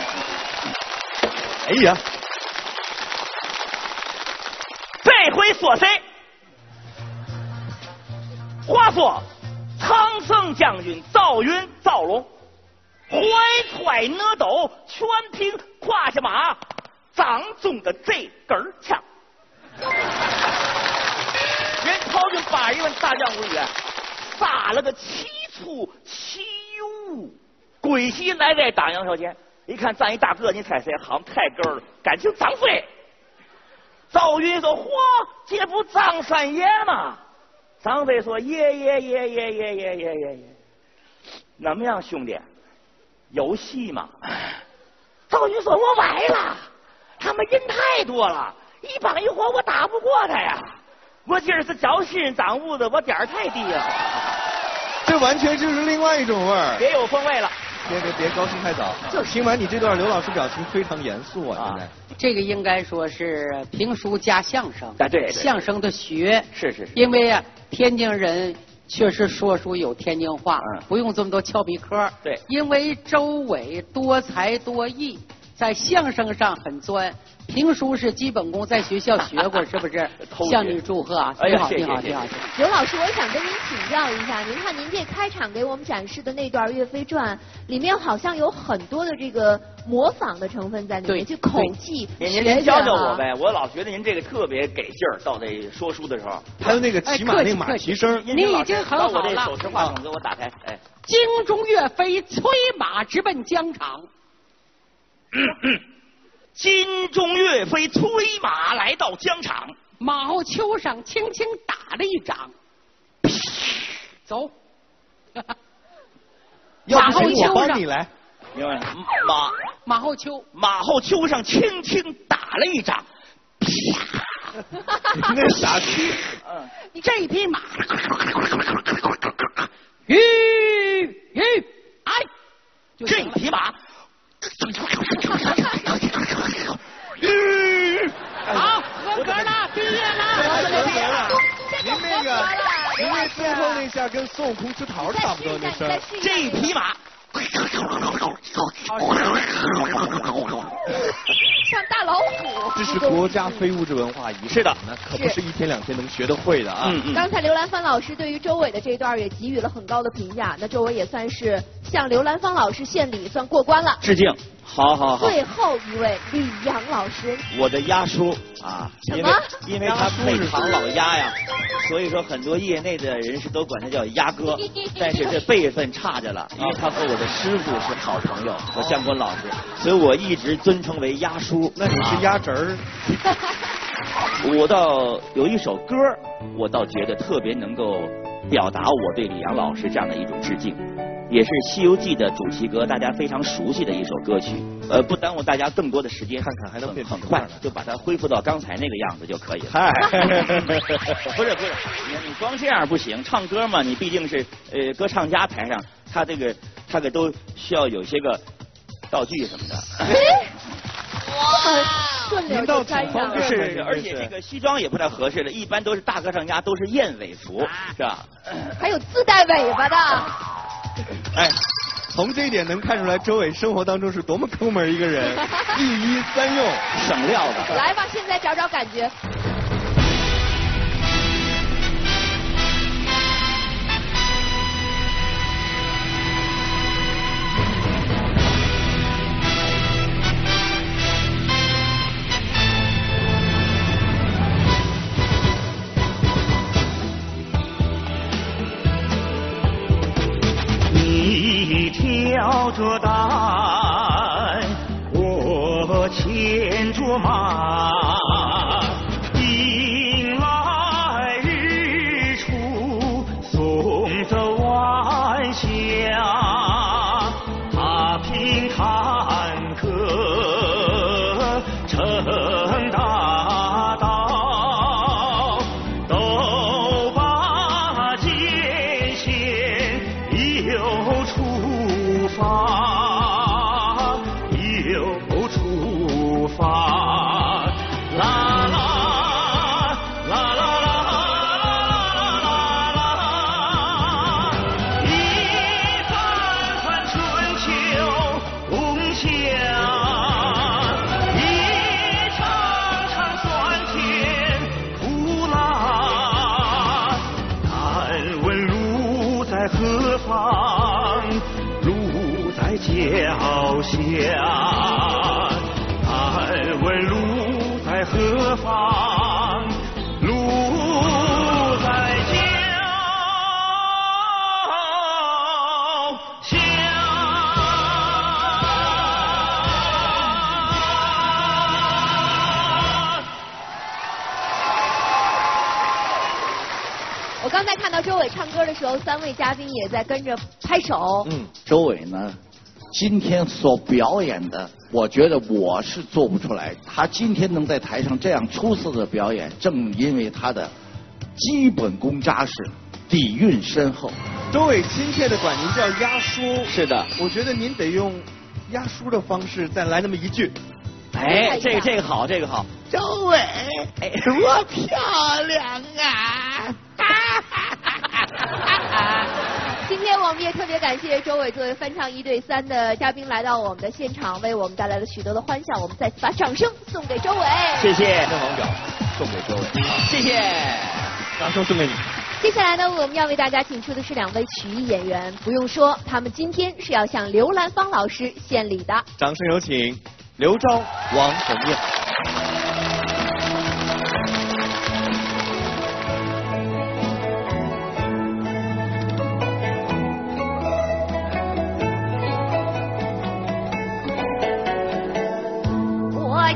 哎呀，这回说谁？话说，唐僧将军赵云赵龙，怀揣哪斗，全凭胯下马，掌中的这根枪。人曹军81万大将无员，杀了个齐出齐入，归西来在大杨桥前，一看站一大个，你猜谁？好像太高了，感情张飞。赵云说：“嚯，这不张三爷吗？”张飞说：“爷，怎么样，兄弟？有戏吗？”赵云说：“我崴了，他们人太多了，一帮一伙我打不过他呀。我今儿是找新人掌物的，我点儿太低了。” 这完全就是另外一种味儿， 别有风味了。 别高兴太早。就听完你这段，刘老师表情非常严肃啊！现在这个应该说是评书加相声， 对， 相声的学是。 因为啊，天津人确实说书有天津话，不用这么多俏皮嗑。 对， 因为周伟多才多艺，在相声上很专。评书是基本功，在学校学过，是不是？向你祝贺啊！挺好。 刘老师，我想跟您请教一下，您看您这开场给我们展示的那段《岳飞传》，里面好像有很多的这个模仿的成分在里面，就口技。 您教教我呗，我老觉得您这个特别给劲儿，到这说书的时候。 还有那个骑马那个马蹄声， 您已经很好了。 把我这手持话筒给我打开，哎。 京中岳飞催马直奔疆场。 金钟岳飞催马来到疆场， 马后丘上轻轻打了一掌，走。 要不行我帮你来。 明白？ 马后丘， 马后丘上轻轻打了一掌， 啪！那傻逼！ 这一匹马，哎， 这一匹马， 好，合格了，毕业了。 您那最后那下跟孙悟空吃桃差不多那声。 这一匹马。 像大老虎。 这是国家非物质文化遗产， 是的， 那可不是1天2天能学得会的啊。 刚才刘兰芳老师对于周伟的这一段也给予了很高的评价，那周伟也算是向刘兰芳老师献礼，算过关了。 致敬，好。 最后一位李阳老师， 我的鸭叔啊，因为他配唐老鸭呀，所以说很多业内的人士都管他叫鸭哥，但是这辈分差着了，因为他和我的师傅是好朋友，和向光老师，所以我一直尊称为鸭叔。 那你是鸭侄儿？ 我倒有一首歌，我倒觉得特别能够表达我对李阳老师这样的一种致敬，也是《西游记》的主题歌，大家非常熟悉的一首歌曲。不耽误大家更多的时间，看看还能很快就把它恢复到刚才那个样子就可以了。 嗨， 不是，你光这样不行，唱歌嘛，你毕竟是歌唱家台上，他这个都需要有些个道具什么的。 哇，顺流就沾上了。 是，而且这个西装也不太合适了，一般都是大歌唱家都是燕尾服，是吧？ 还有自带尾巴的。 哎，从这一点能看出来，周伟生活当中是多么抠门一个人，1衣3用， 省料的。 来吧，现在找找感觉。 你挑着担，我牵着马，迎来日出，送走晚霞，踏平坎坷，成大道，都把艰险又出发，又出发，啦啦啦啦啦啦啦，一番番春秋冬夏，一场场酸甜苦辣，但问路在何方？路在脚下，但问路在何方？路在脚下。 我刚才看到周伟唱歌的时候，3位嘉宾也在跟着拍手。 周伟呢，今天所表演的，我觉得我是做不出来。他今天能在台上这样出色的表演，正因为他的基本功扎实，底蕴深厚。 周伟亲切的管您叫鸭叔。 是的， 我觉得您得用鸭叔的方式再来那么一句。 哎，这个好，这个好。 周伟，多漂亮啊！ 今天我们也特别感谢周伟作为翻唱1对3的嘉宾来到我们的现场，为我们带来了许多的欢笑。我们再次把掌声送给周伟。 谢谢。 正王表送给周伟。 谢谢。 掌声送给你。 接下来呢，我们要为大家请出的是2位曲艺演员，不用说，他们今天是要向刘兰芳老师献礼的。 掌声有请刘钊、王红艳。 我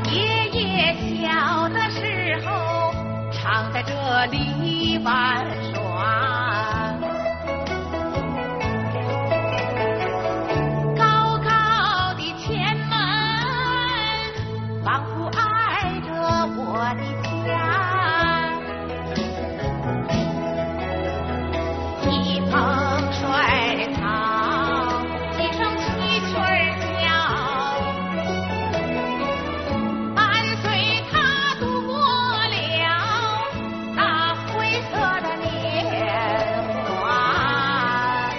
姐小的时候常在这里玩耍，高高的前门仿佛挨着我的家，一捧水草，几声七曲儿叫，伴随他度过了那灰色的年华。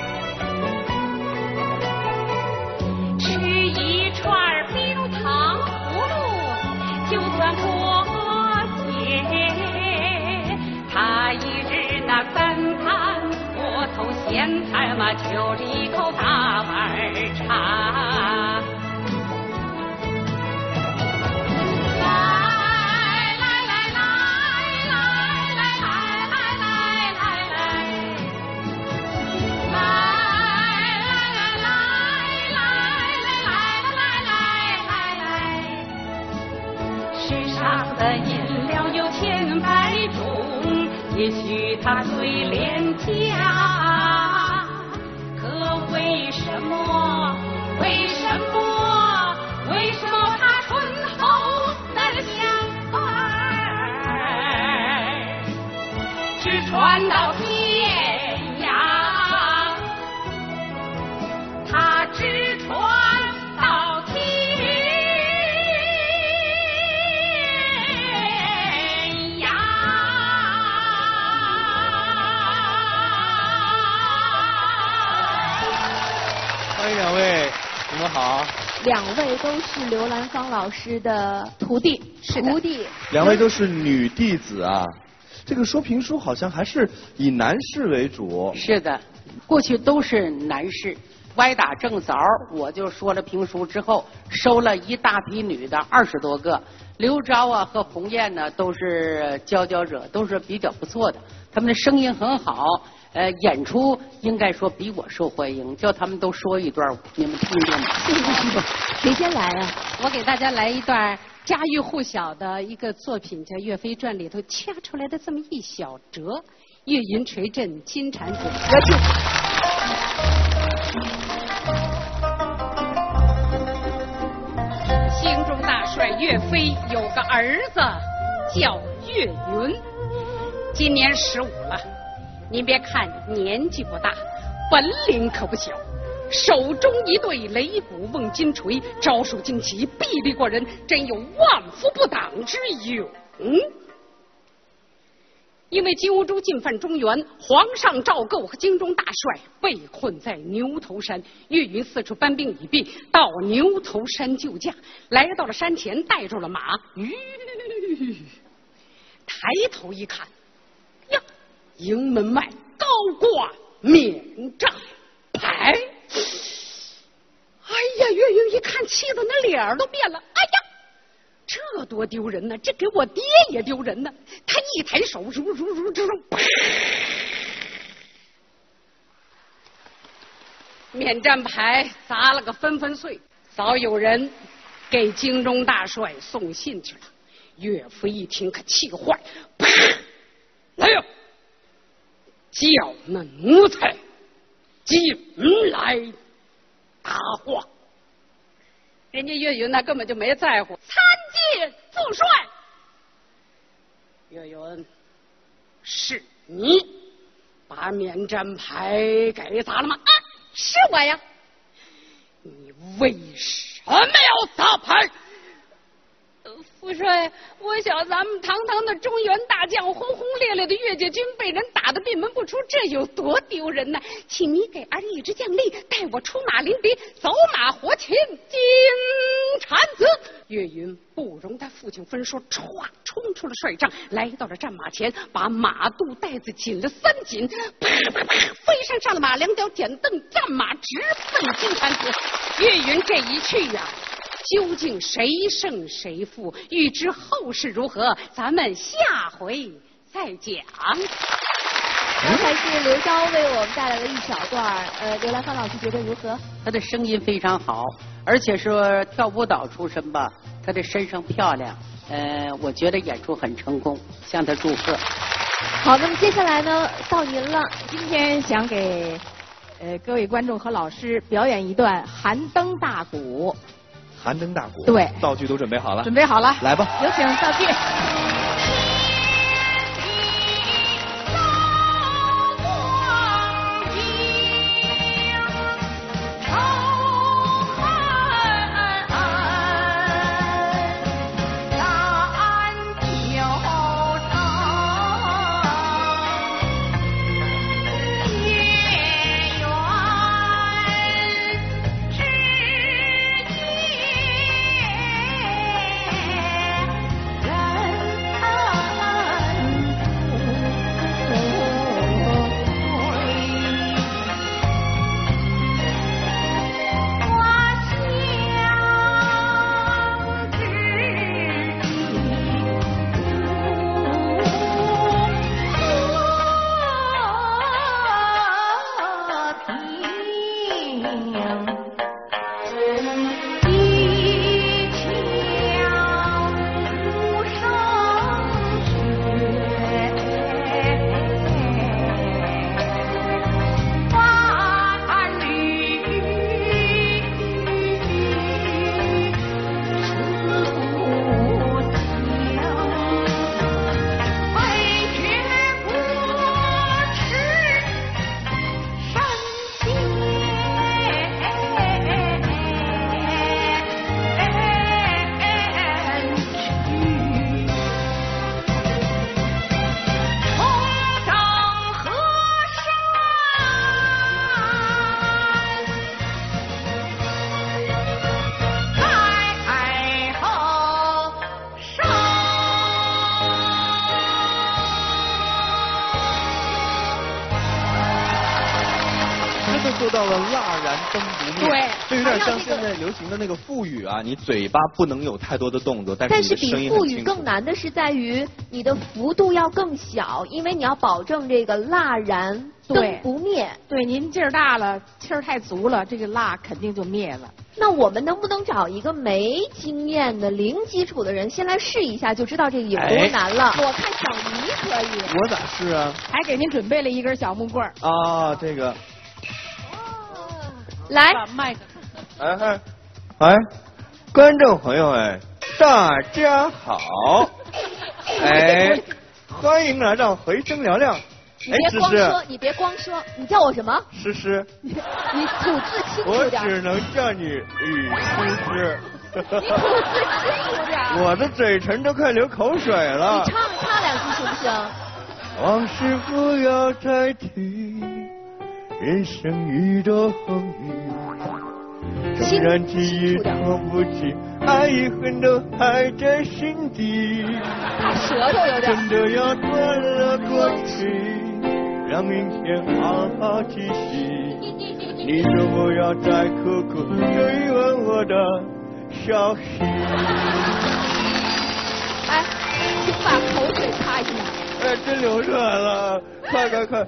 吃一串冰糖葫芦，就算过节。他一日那三餐，窝头咸菜嘛，就是一口大碗茶。世上的饮料有千百种，也许它最廉价，可为什么它醇厚难相伴，直传到天涯，它直传到天涯。 欢迎两位，你们好。 两位都是刘兰芳老师的徒弟，徒弟。 两位都是女弟子啊。这个说评书好像还是以男士为主。 是的，过去都是男士。歪打正着，我就说了评书之后，收了一大批女的，20多个。刘钊啊和鸿雁呢都是佼佼者，都是比较不错的。他们的声音很好，演出应该说比我受欢迎。叫他们都说一段，你们听听吧。 谁先来啊？ 我给大家来一段家喻户晓的一个作品，叫《岳飞传》里头掐出来的这么一小折：月云垂阵金蝉子。兴中大帅岳飞有个儿子叫岳云，今年15了。您别看年纪不大，本领可不小。手中一对擂鼓瓮金锤，招数精奇，臂力过人，真有万夫不挡之勇。因为金兀术进犯中原，皇上赵构和京中大帅被困在牛头山，岳云四处搬兵已毕，到牛头山救驾，来到了山前，带住了马，抬头一看，呀，营门外高挂免战牌。哎呀，岳云一看，气得那脸儿都变了。哎呀，这多丢人呢！这给我爹也丢人呢！他一抬手，免战牌砸了个纷纷碎。早有人给京中大帅送信去了。岳飞一听，可气坏，来呀！叫那奴才进来答话。人家岳云呢根本就没在乎，参见副帅。岳云，是你把免战牌给砸了吗？啊，是我呀。你为什么要砸牌？副帅，我想咱们堂堂的中原大将，轰轰烈烈的岳家军被人打得闭门不出，这有多丢人呢？请你给儿一支将令，带我出马临敌，走马活擒金蝉子。岳云不容他父亲分说，唰冲出了帅帐，来到了战马前，把马肚带子紧了3紧，啪啪啪，飞身上了马，2脚点蹬，战马直奔金蝉子。岳云这一去呀，究竟谁胜谁负？欲知后事如何，咱们下回再讲。 刚才是刘钊为我们带来了一小段，刘兰芳老师觉得如何？ 他的声音非常好，而且是跳舞蹈出身吧，他的身上漂亮， 我觉得演出很成功，向他祝贺。 好，那么接下来呢，到您了。 今天想给各位观众和老师表演一段寒灯大鼓。 寒灯大鼓。 对。 道具都准备好了。 准备好了。 来吧。 有请道具。 做到了蜡然灯不灭， 对， 这有点像现在流行的那个腹语啊，你嘴巴不能有太多的动作，但是你的声音比腹语更难的是在于你的幅度要更小，因为你要保证这个蜡然灯不灭。 对，您劲儿大了，气儿太足了，这个蜡肯定就灭了。 那我们能不能找一个没经验的、零基础的人先来试一下，就知道这个有多难了？我看小尼可以。 我咋试啊？ 还给您准备了一根小木棍儿。 啊，这个。 来， 哎，观众朋友哎，大家好，哎，欢迎来到回声嘹亮。 你别光说，你别光说，你叫我什么？ 诗诗。 你吐字清楚点。 我只能叫你雨诗诗。 你吐字清楚点。 我的嘴唇都快流口水了。 你唱两句行不行？ 往事不要再提。人生一朵风雨，纵然记忆拖不起，爱与恨都还在心底。 他舌头有点。 真的要断了过去，让明天好好继续。你说我要再苦苦追问我的消息。 哎，请把口水擦一下。 哎，真流出来了，快！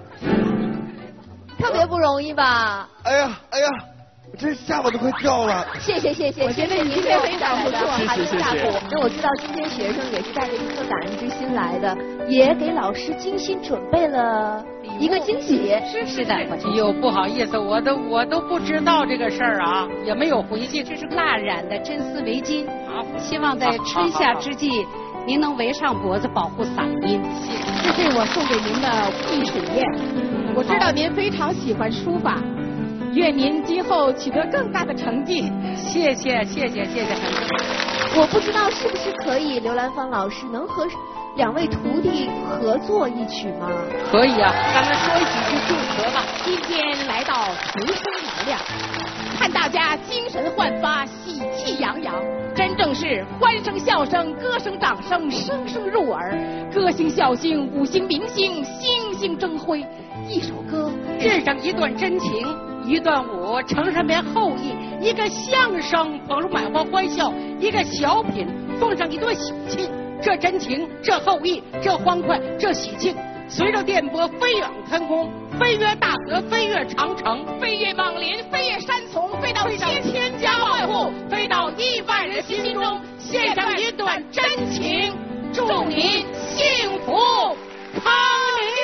特别不容易吧？ 哎呀，我这下巴都快掉了。 谢谢， 我觉得您这非常不错， 寒灯大鼓。那我知道今天学生也是带着一颗感恩之心来的，也给老师精心准备了一个惊喜。 是的。哎呦，不好意思，我都不知道这个事儿啊，也没有回信。 这是蜡染的真丝围巾，希望在春夏之际。您能围上脖子保护嗓音， 这是我送给您的避暑宴。我知道您非常喜欢书法，愿您今后取得更大的成绩。 谢谢很多。 我不知道是不是可以，刘兰芳老师能和2位徒弟合作一曲吗？ 可以啊，咱们说几句祝贺吧。 今天来到回声嘹亮，看大家精神焕发，喜气洋洋。真正是欢声笑声，歌声掌声，声声入耳。歌星笑星，五星明星，星星争辉。一首歌制上一段真情，一段舞承上面厚意，一个相声捧入满怀欢笑，一个小品奉上一段喜庆。这真情，这厚意，这欢快，这喜庆，随着电波飞远天空，飞越大河，飞越长城， 飞越莽林，飞越山丛，飞到千家万户，飞到1万人心中。 献上一段真情，祝您幸福康宁。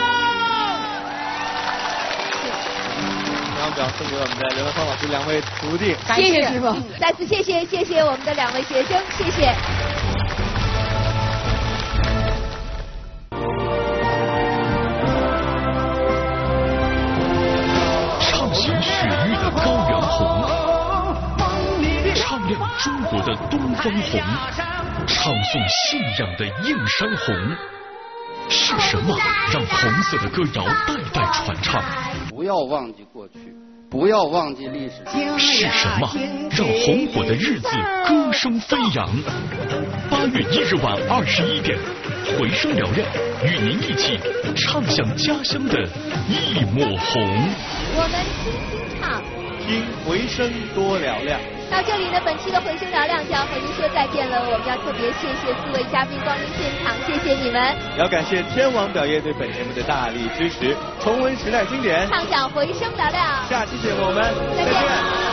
掌声送给我们的刘文芳老师2位徒弟， 谢谢师傅，再次谢谢我们的2位学生，谢谢。 唱响雪域的高原红，唱亮中国的东方红，唱颂信仰的映山红。是什么让红色的歌谣代代传唱？ 不要忘记过去，不要忘记历史。 是什么让红火的日子歌声飞扬？8月1日晚21点，回声嘹亮，与您一起唱响家乡的一抹红。 我们轻轻唱， 听回声多嘹亮。 到这里呢，本期的回声嘹亮就要和您说再见了。我们要特别谢谢4位嘉宾光临现场，谢谢你们。 也要感谢天王表业对本节目的大力支持。重温时代经典， 唱响回声嘹亮。 下期节目我们再见。